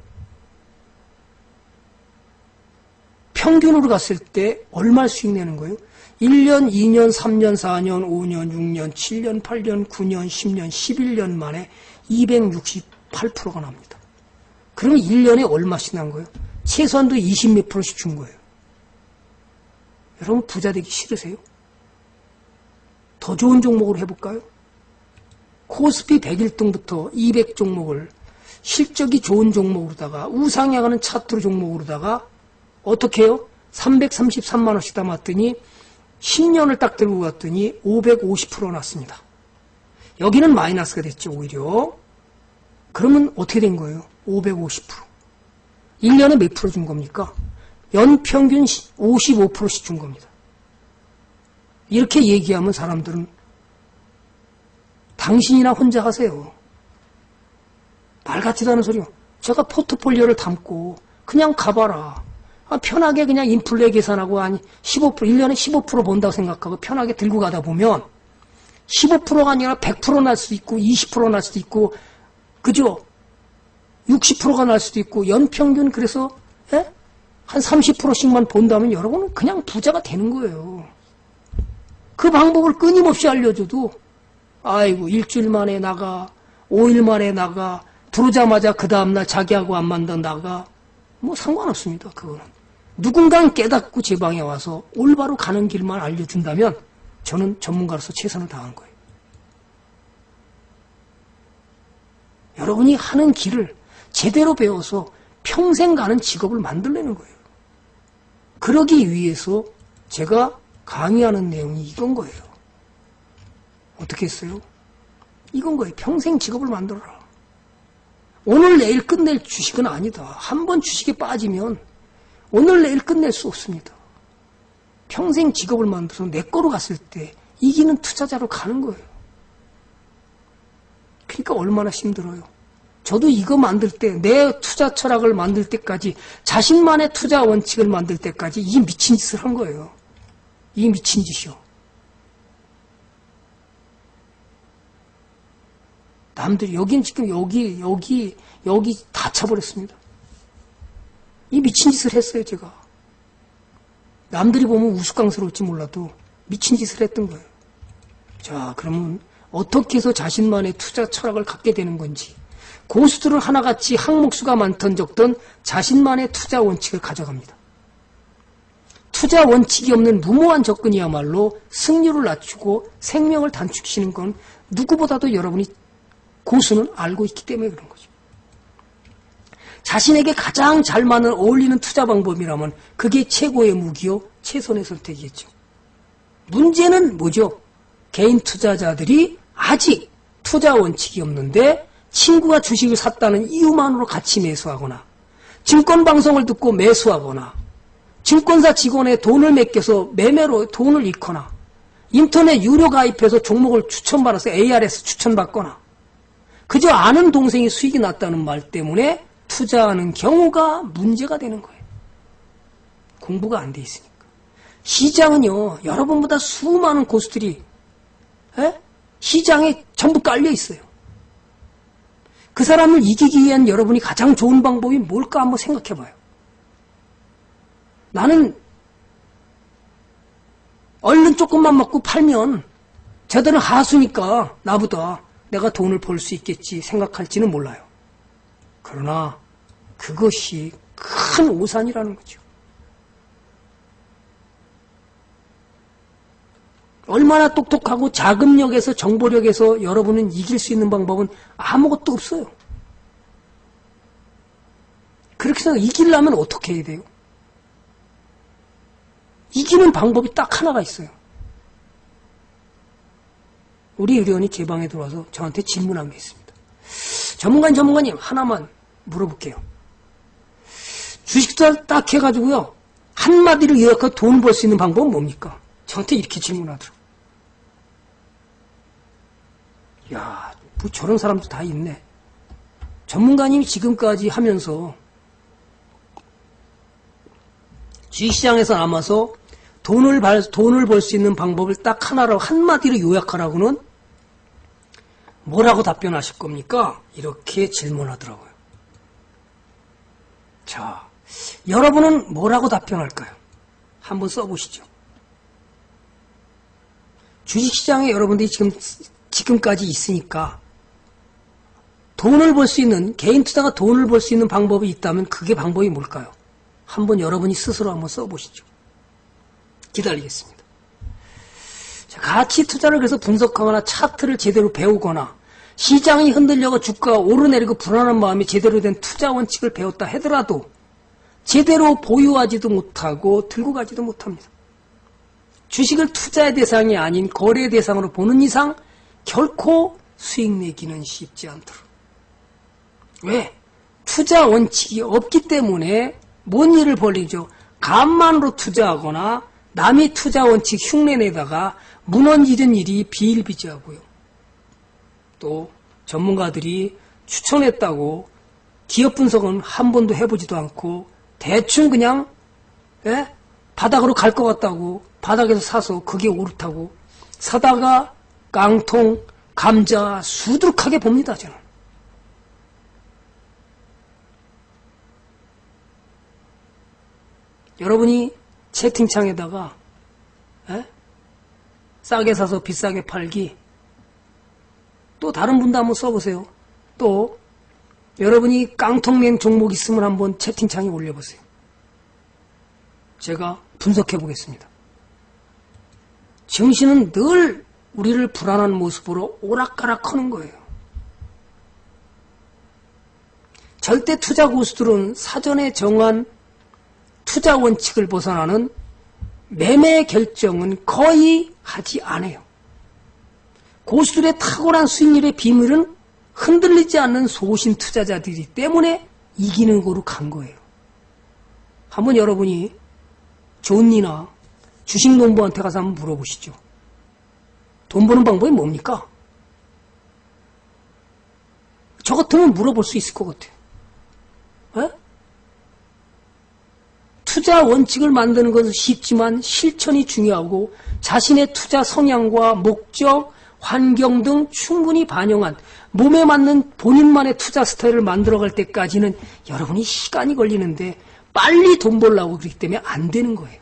Speaker 1: 평균으로 갔을 때 얼마 수익 내는 거예요? 1년, 2년, 3년, 4년, 5년, 6년, 7년, 8년, 9년, 10년, 11년 만에 268%가 납니다. 그러면 1년에 얼마씩 난 거예요? 최소한도 20 몇 프로씩 준 거예요. 여러분 부자 되기 싫으세요? 더 좋은 종목으로 해볼까요? 코스피 101등부터 200 종목을 실적이 좋은 종목으로다가 우상향하는 차트로 종목으로다가 어떻게 해요? 333만원씩 담았더니 10년을 딱 들고 갔더니 550% 났습니다. 여기는 마이너스가 됐죠, 오히려. 그러면 어떻게 된 거예요? 550%. 1년에 몇 프로 준 겁니까? 연평균 55%씩 준 겁니다. 이렇게 얘기하면 사람들은 당신이나 혼자 하세요. 말 같지도 않은 소리요. 제가 포트폴리오를 담고 그냥 가봐라. 편하게 그냥 인플레 계산하고 15%, 1년에 15% 본다고 생각하고 편하게 들고 가다 보면 15%가 아니라 100% 날 수도 있고 20% 날 수도 있고 그죠? 60%가 날 수도 있고 연평균 그래서 한 30%씩만 본다면 여러분은 그냥 부자가 되는 거예요. 그 방법을 끊임없이 알려줘도 아이고 일주일 만에 나가 5일 만에 나가 들어오자마자 그 다음날 자기하고 안 만나 나가 뭐 상관없습니다. 그거는 누군가는 깨닫고 제 방에 와서 올바로 가는 길만 알려준다면 저는 전문가로서 최선을 다한 거예요. 여러분이 하는 길을 제대로 배워서 평생 가는 직업을 만들려는 거예요. 그러기 위해서 제가 강의하는 내용이 이건 거예요. 어떻게 했어요? 이건 거예요. 평생 직업을 만들어라. 오늘 내일 끝낼 주식은 아니다. 한 번 주식에 빠지면 오늘 내일 끝낼 수 없습니다. 평생 직업을 만들어서 내 거로 갔을 때 이기는 투자자로 가는 거예요. 그러니까 얼마나 힘들어요. 저도 이거 만들 때, 내 투자 철학을 만들 때까지, 자신만의 투자 원칙을 만들 때까지 이 미친 짓을 한 거예요. 이 미친 짓이요. 남들이, 여긴 지금 여기 다 차버렸습니다. 이 미친 짓을 했어요, 제가. 남들이 보면 우스꽝스러울지 몰라도 미친 짓을 했던 거예요. 자, 그러면 어떻게 해서 자신만의 투자 철학을 갖게 되는 건지, 고수들은 하나같이 항목수가 많던 적던 자신만의 투자 원칙을 가져갑니다. 투자 원칙이 없는 무모한 접근이야말로 승률을 낮추고 생명을 단축시키는 건 누구보다도 여러분이 고수는 알고 있기 때문에 그런 거죠. 자신에게 가장 잘 맞는 어울리는 투자 방법이라면 그게 최고의 무기요, 최선의 선택이겠죠. 문제는 뭐죠? 개인 투자자들이 아직 투자 원칙이 없는데 친구가 주식을 샀다는 이유만으로 같이 매수하거나 증권방송을 듣고 매수하거나 증권사 직원의 돈을 맡겨서 매매로 돈을 잃거나 인터넷 유료 가입해서 종목을 추천받아서 ARS 추천받거나 그저 아는 동생이 수익이 났다는 말 때문에 투자하는 경우가 문제가 되는 거예요. 공부가 안 돼 있으니까. 시장은요, 여러분보다 수많은 고수들이 시장에 전부 깔려 있어요. 그 사람을 이기기 위한 여러분이 가장 좋은 방법이 뭘까 한번 생각해 봐요. 나는 얼른 조금만 먹고 팔면 쟤들은 하수니까 나보다 내가 돈을 벌 수 있겠지 생각할지는 몰라요. 그러나 그것이 큰 오산이라는 거죠. 얼마나 똑똑하고 자금력에서 정보력에서 여러분은 이길 수 있는 방법은 아무것도 없어요. 그렇게 해서 이기려면 어떻게 해야 돼요? 이기는 방법이 딱 하나가 있어요. 우리 의료원이 제 방에 들어와서 저한테 질문한 게 있습니다. 전문가님 하나만 물어볼게요. 주식 투자 딱 해가지고요, 한마디로 요약하고 돈 벌 수 있는 방법은 뭡니까? 저한테 이렇게 질문하더라고요. 야, 뭐 저런 사람도 다 있네. 전문가님이 지금까지 하면서 주식시장에서 남아서 돈을 벌 수 있는 방법을 딱 하나로 한마디로 요약하라고는 뭐라고 답변하실 겁니까? 이렇게 질문하더라고요. 자, 여러분은 뭐라고 답변할까요? 한번 써보시죠. 주식시장에 여러분들이 지금까지 있으니까 돈을 벌 수 있는, 개인 투자가 돈을 벌 수 있는 방법이 있다면 그게 방법이 뭘까요? 한번 여러분이 스스로 한번 써보시죠. 기다리겠습니다. 자, 가치 투자를 그래서 분석하거나 차트를 제대로 배우거나 시장이 흔들려고 주가가 오르내리고 불안한 마음에 제대로 된 투자 원칙을 배웠다 하더라도 제대로 보유하지도 못하고 들고 가지도 못합니다. 주식을 투자의 대상이 아닌 거래 대상으로 보는 이상 결코 수익 내기는 쉽지 않도록. 왜? 투자 원칙이 없기 때문에 뭔 일을 벌리죠? 간만으로 투자하거나 남이 투자 원칙 흉내내다가 무너지는 일이 비일비재하고요. 또 전문가들이 추천했다고 기업 분석은 한 번도 해보지도 않고 대충 그냥 바닥으로 갈 것 같다고 바닥에서 사서 그게 옳다고 사다가 깡통, 감자 수두룩하게 봅니다. 저는. 여러분이 채팅창에다가 싸게 사서 비싸게 팔기, 또 다른 분도 한번 써보세요. 또 여러분이 깡통낸 종목 있으면 한번 채팅창에 올려보세요. 제가 분석해 보겠습니다. 정신은 늘 우리를 불안한 모습으로 오락가락하는 거예요. 절대 투자 고수들은 사전에 정한 투자 원칙을 벗어나는 매매 결정은 거의 하지 않아요. 고수들의 탁월한 수익률의 비밀은 흔들리지 않는 소신 투자자들이기 때문에 이기는 거로 간 거예요. 한번 여러분이 존니나 주식농부한테 가서 한번 물어보시죠. 돈 버는 방법이 뭡니까? 저 같으면 물어볼 수 있을 것 같아요. 투자 원칙을 만드는 것은 쉽지만 실천이 중요하고 자신의 투자 성향과 목적, 환경 등 충분히 반영한 몸에 맞는 본인만의 투자 스타일을 만들어갈 때까지는 여러분이 시간이 걸리는데 빨리 돈 벌려고 그러기 때문에 안 되는 거예요.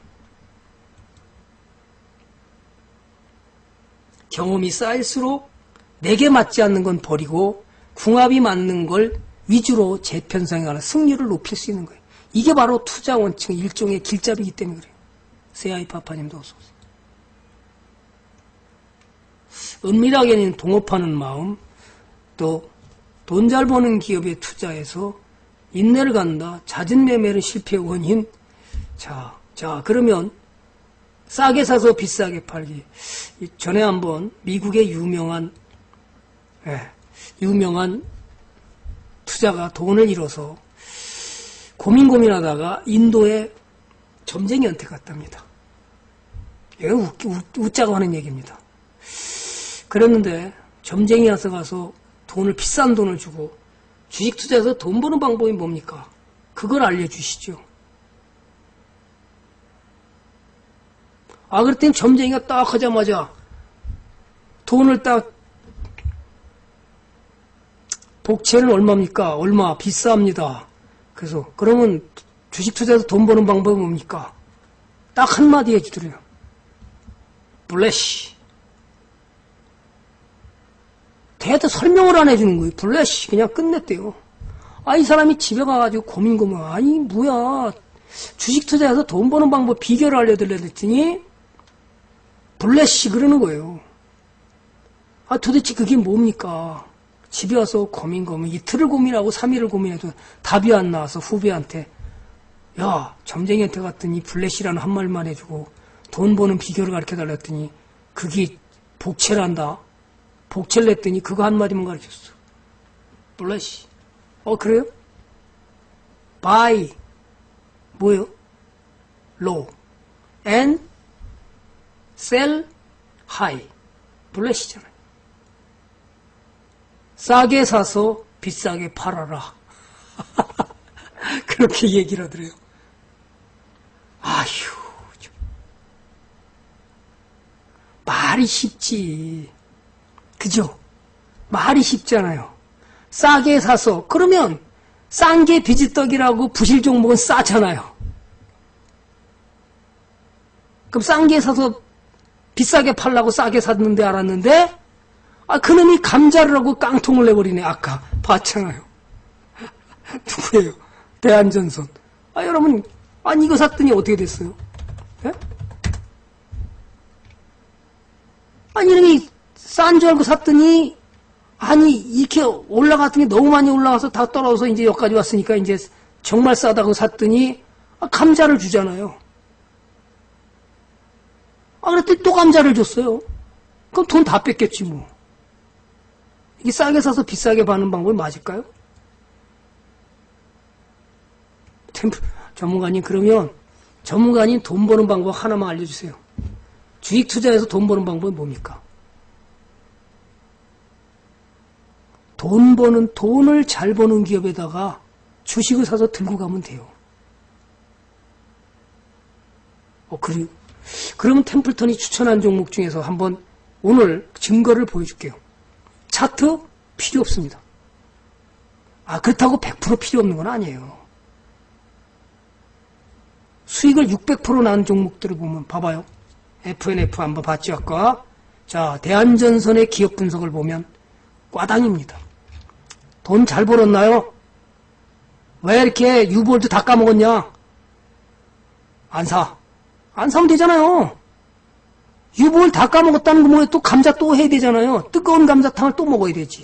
Speaker 1: 경험이 쌓일수록 내게 맞지 않는 건 버리고 궁합이 맞는 걸 위주로 재편성하는 승률을 높일 수 있는 거예요. 이게 바로 투자 원칙의 일종의 길잡이기 때문에 그래요. 세아이 파파님도 어서 오세요. 은밀하게는 동업하는 마음, 또 돈 잘 버는 기업에 투자해서 인내를 갖는다. 잦은 매매는 실패의 원인. 자, 그러면 싸게 사서 비싸게 팔기. 전에 한번 미국의 유명한 투자가 돈을 잃어서 고민하다가 인도에 점쟁이한테 갔답니다. 이거 웃자고 하는 얘기입니다. 그랬는데 점쟁이한테 가서 비싼 돈을 주고 주식 투자해서 돈 버는 방법이 뭡니까? 그걸 알려주시죠. 그랬더니 점쟁이가 딱 하자마자 돈을 딱 복채는 얼마입니까? 얼마? 비쌉니다. 그래서 그러면 주식 투자해서 돈 버는 방법은 뭡니까? 딱 한마디 해주더래요. 블래시. 대도 설명을 안 해주는 거예요. 블래시. 그냥 끝냈대요. 이 사람이 집에 가가지고 고민. 뭐야. 주식 투자해서 돈 버는 방법 비결을 알려드렸더니 블래시 그러는 거예요. 도대체 그게 뭡니까? 집에 와서 고민. 이틀을 고민하고 3일을 고민해도 답이 안 나와서 후배한테 점쟁이한테 갔더니 블래시라는 한말만 해주고 돈 버는 비결을 가르쳐달라 했더니 그게 복채란다. 복채를 냈더니 그거 한마디만 가르쳤어. 블래시. 그래요? buy 뭐요? low and sell high. 블래시잖아요. 싸게 사서 비싸게 팔아라. 그렇게 얘기를 하더래요. 말이 쉽지. 그죠? 말이 쉽잖아요. 싸게 사서 그러면 싼 게 비지떡이라고 부실 종목은 싸잖아요. 그럼 싼 게 사서 비싸게 팔라고 싸게 샀는데 알았는데 그놈이 감자를 하고 깡통을 내버리네. 아까 봤잖아요. 누구예요? 대한전선. 여러분 이거 샀더니 어떻게 됐어요? 예? 이놈이 싼 줄 알고 샀더니 이렇게 올라갔더니 너무 많이 올라가서 다 떨어져서 이제 여기까지 왔으니까 이제 정말 싸다고 샀더니 감자를 주잖아요. 그랬더니 또 감자를 줬어요. 그럼 돈 다 뺏겼지 뭐. 이게 싸게 사서 비싸게 파는 방법이 맞을까요? 전문가님, 그러면 전문가님 돈 버는 방법 하나만 알려주세요. 주식 투자에서 돈 버는 방법이 뭡니까? 돈을 잘 버는 기업에다가 주식을 사서 들고 가면 돼요. 그러면 템플턴이 추천한 종목 중에서 한번 오늘 증거를 보여줄게요. 차트 필요 없습니다. 그렇다고 100% 필요 없는 건 아니에요. 수익을 600% 난 종목들을 보면 봐봐요. FNF 한번 봤죠 아까. 자, 대한전선의 기업 분석을 보면 꽈당입니다. 돈 잘 벌었나요? 왜 이렇게 유볼도 다 까먹었냐? 안 사면 되잖아요. 유볼 다 까먹었다는 거 뭐예요? 또 감자 또 해야 되잖아요. 뜨거운 감자탕을 또 먹어야 되지.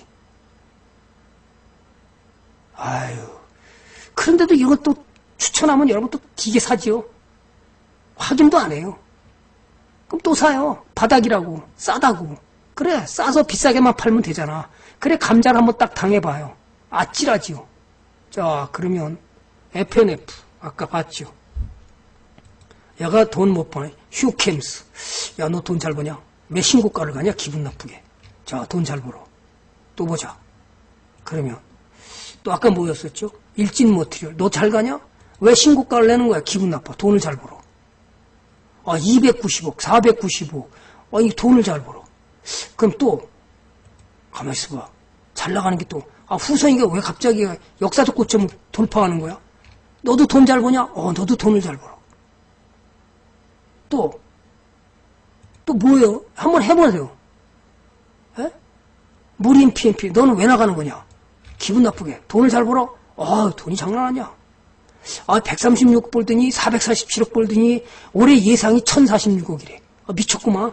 Speaker 1: 그런데도 이건 또 추천하면 여러분 또 기계 사지요. 확인도 안 해요. 그럼 또 사요. 바닥이라고. 싸다고. 그래, 싸서 비싸게만 팔면 되잖아. 그래, 감자를 한번 딱 당해봐요. 아찔하지요. 자, 그러면 FNF 아까 봤죠. 얘가 돈 못 버네. 휴캠스. 야, 너 돈 잘 버냐? 왜 신고가를 가냐? 기분 나쁘게. 자, 돈 잘 벌어. 또 보자. 그러면 또 아까 뭐였었죠? 일진 모티리얼. 너 잘 가냐? 왜 신고가를 내는 거야? 기분 나빠. 돈을 잘 벌어. 290억, 495억. 이 돈을 잘 벌어. 그럼 또 가만히 있어봐. 잘 나가는 게 또 후성이가 왜 갑자기 역사적 고점을 돌파하는 거야? 너도 돈 잘 버냐? 너도 돈을 잘 벌어. 또 뭐예요? 한번 해보세요. 에? 무린 PNP. 너는 왜 나가는 거냐? 기분 나쁘게. 돈을 잘 벌어? 돈이 장난 아니야. 136억 벌더니 447억 벌더니 올해 예상이 1046억이래. 미쳤구만.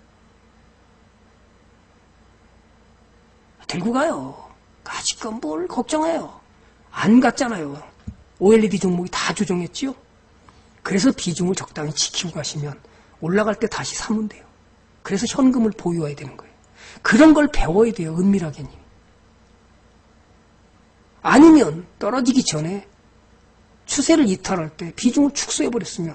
Speaker 1: 들고 가요. 아직은 뭘 걱정해요. 안 갔잖아요. OLED 종목이 다 조정했지요. 그래서 비중을 적당히 지키고 가시면 올라갈 때 다시 사면 돼요. 그래서 현금을 보유해야 되는 거예요. 그런 걸 배워야 돼요. 은밀하게님. 아니면 떨어지기 전에 추세를 이탈할 때 비중을 축소해버렸으면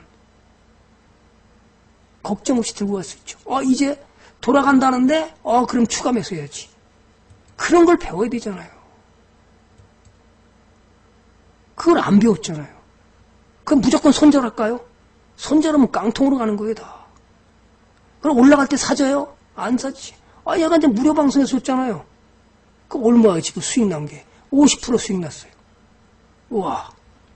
Speaker 1: 걱정 없이 들고 갈 수 있죠. 이제 돌아간다는데 그럼 추가 매수해야지. 그런 걸 배워야 되잖아요. 그걸 안 배웠잖아요. 그럼 무조건 손절할까요? 손절하면 깡통으로 가는 거예요, 다. 그럼 올라갈 때 사줘요? 안 사지. 얘가 이제 무료 방송에서 줬잖아요. 그럼 얼마야, 지금 수익 난 게? 50% 수익 났어요. 우와.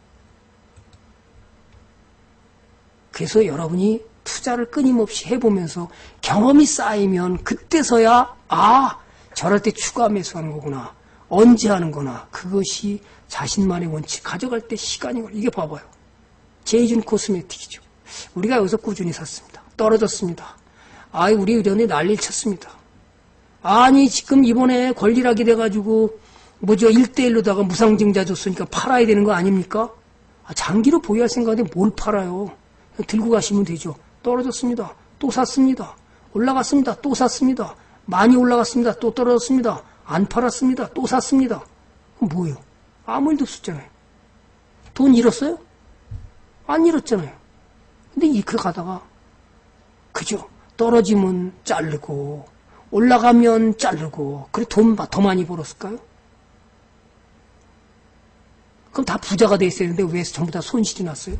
Speaker 1: 그래서 여러분이 투자를 끊임없이 해보면서 경험이 쌓이면 그때서야 저럴 때 추가 매수하는 거구나. 언제 하는 거나. 그것이 자신만의 원칙. 가져갈 때 시간이 걸려. 이게 봐봐요. 제이준 코스메틱이죠. 우리가 여기서 꾸준히 샀습니다. 떨어졌습니다. 우리 의료원이 난리를 쳤습니다. 지금 이번에 권리락이 돼가지고 1대1로다가 무상증자 줬으니까 팔아야 되는 거 아닙니까? 장기로 보유할 생각인데 뭘 팔아요? 들고 가시면 되죠. 떨어졌습니다. 또 샀습니다. 올라갔습니다. 또 샀습니다. 많이 올라갔습니다. 또 떨어졌습니다. 안 팔았습니다. 또 샀습니다. 그럼 뭐예요? 아무 일도 없었잖아요. 돈 잃었어요? 안 잃었잖아요. 근데 이렇게 가다가 그죠? 떨어지면 자르고 올라가면 자르고 그래 돈 더 많이 벌었을까요? 그럼 다 부자가 돼 있어야 되는데 왜 전부 다 손실이 났어요?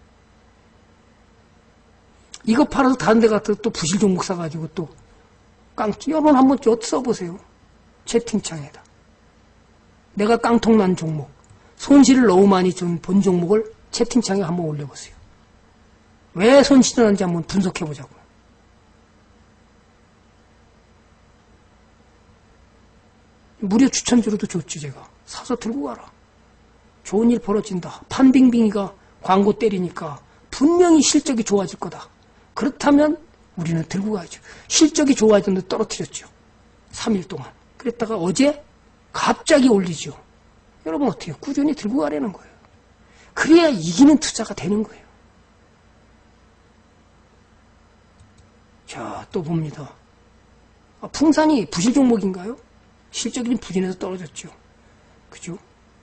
Speaker 1: 이거 팔아서 다른 데 가서 또 부실 종목 사가지고 또 여러분 한번 써보세요. 채팅창에다. 내가 깡통난 종목, 손실을 너무 많이 준 본 종목을 채팅창에 한번 올려보세요. 왜 손실을 하는지 한번 분석해보자고요. 무료 추천주로도 줬지 제가. 사서 들고 가라. 좋은 일 벌어진다. 판빙빙이가 광고 때리니까 분명히 실적이 좋아질 거다. 그렇다면 우리는 들고 가야죠. 실적이 좋아졌는데 떨어뜨렸죠. 3일 동안. 그랬다가 어제 갑자기 올리죠. 여러분 어때요? 꾸준히 들고 가라는 거예요. 그래야 이기는 투자가 되는 거예요. 자, 또 봅니다. 풍산이 부실 종목인가요? 실적이 좀 부진해서 떨어졌죠. 그죠?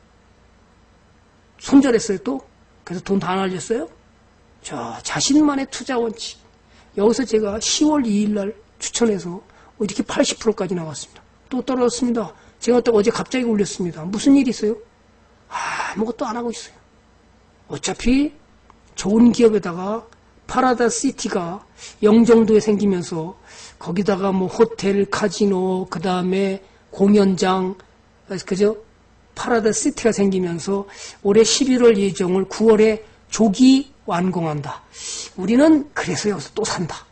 Speaker 1: 손절했어요 또? 그래서 돈 다 날렸어요? 자, 자신만의 투자 원칙. 여기서 제가 10월 2일 날 추천해서 이렇게 80%까지 나왔습니다. 또 떨어졌습니다. 제가 또 어제 갑자기 올렸습니다. 무슨 일이 있어요? 아무것도 안 하고 있어요. 어차피 좋은 기업에다가 파라다시티가 영종도에 생기면서 거기다가 뭐 호텔, 카지노, 그 다음에 공연장, 그죠? 파라다시티가 생기면서 올해 11월 예정을 9월에 조기 완공한다. 우리는 그래서 여기서 또 산다.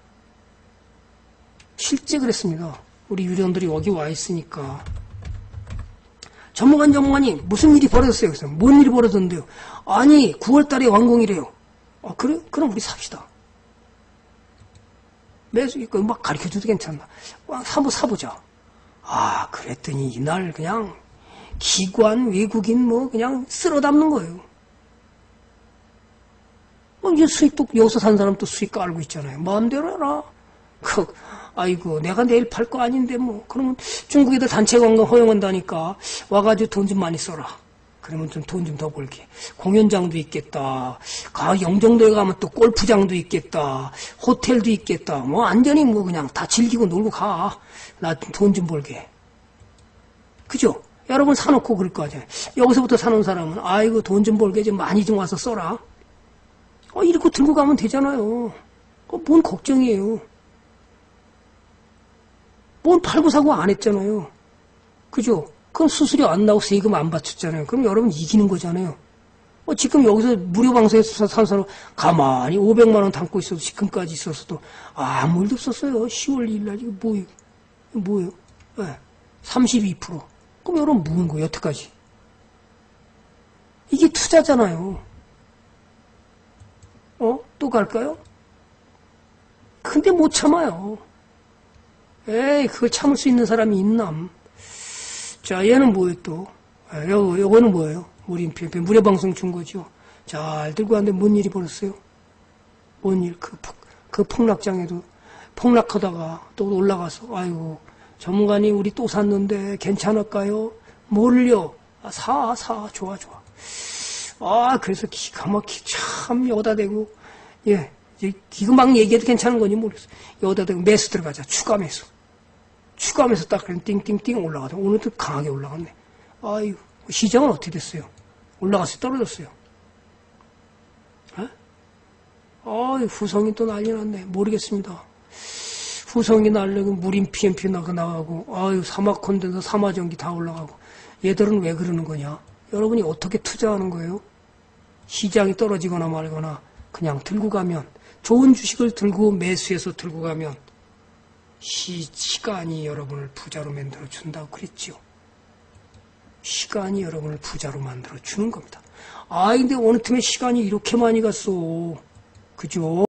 Speaker 1: 실제 그랬습니다. 우리 유령들이 여기 와 있으니까. 전문가님 무슨 일이 벌어졌어요? 그래서 뭔 일이 벌어졌는데요? 아니 9월 달에 완공이래요. 그래? 그럼 우리 삽시다. 매수 있고 막 가르쳐줘도 괜찮나. 한번 사보자. 그랬더니 이날 그냥 기관, 외국인 뭐 그냥 쓸어 담는 거예요. 이제 수익도 여기서 산 사람 또 수익 깔고 있잖아요. 마음대로 해라. 아이고 내가 내일 팔 거 아닌데 뭐 그러면 중국에도 단체 관광 허용한다니까 와가지고 돈 좀 많이 써라. 그러면 좀 돈 좀 더 벌게. 공연장도 있겠다. 영종도에 가면 또 골프장도 있겠다. 호텔도 있겠다. 뭐 완전히 뭐 그냥 다 즐기고 놀고 가. 나 돈 좀 벌게. 그죠? 여러분 사놓고 그럴 거 아니에요. 여기서부터 사놓은 사람은 아이고 돈 좀 벌게 좀 많이 좀 와서 써라. 이렇게 들고 가면 되잖아요. 뭔 걱정이에요. 뭔 팔고 사고 안 했잖아요. 그죠? 그럼 수수료 안 나오고 세금 안 받쳤잖아요. 그럼 여러분 이기는 거잖아요. 지금 여기서 무료 방송에서 산 사람 가만히 500만 원 담고 있어도 지금까지 있었어도 아무 일도 없었어요. 10월 2일 날 이거 뭐예요? 네. 32%. 그럼 여러분 뭐인 거예요? 여태까지. 이게 투자잖아요. 또 갈까요? 근데 못 참아요. 에이, 그걸 참을 수 있는 사람이 있남. 자, 얘는 뭐예요, 또? 요거는 뭐예요? 무료 방송 준 거죠. 잘 들고 왔는데 뭔 일이 벌었어요? 뭔 일? 그 폭락장에도 폭락하다가 또 올라가서, 아이고, 전문가님, 우리 또 샀는데 괜찮을까요? 뭘요? 좋아. 그래서 기가 막히게 참 여기다 대고, 예, 이거 막 얘기해도 괜찮은 건지 모르겠어. 여기다 대고 매수 들어가자. 추가 매수 딱 그냥 띵띵띵 올라가다. 오늘도 강하게 올라갔네. 아이고, 시장은 어떻게 됐어요? 올라갔어요? 떨어졌어요? 후성이 또 난리 났네. 모르겠습니다. 후성이 날리고 무림 PMP 나가고, 사마콘덴서 사마전기 다 올라가고. 얘들은 왜 그러는 거냐? 여러분이 어떻게 투자하는 거예요? 시장이 떨어지거나 말거나 그냥 들고 가면, 좋은 주식을 들고 매수해서 들고 가면 시간이 여러분을 부자로 만들어 준다고 그랬지요. 시간이 여러분을 부자로 만들어 주는 겁니다. 근데 어느 틈에 시간이 이렇게 많이 갔어. 그죠?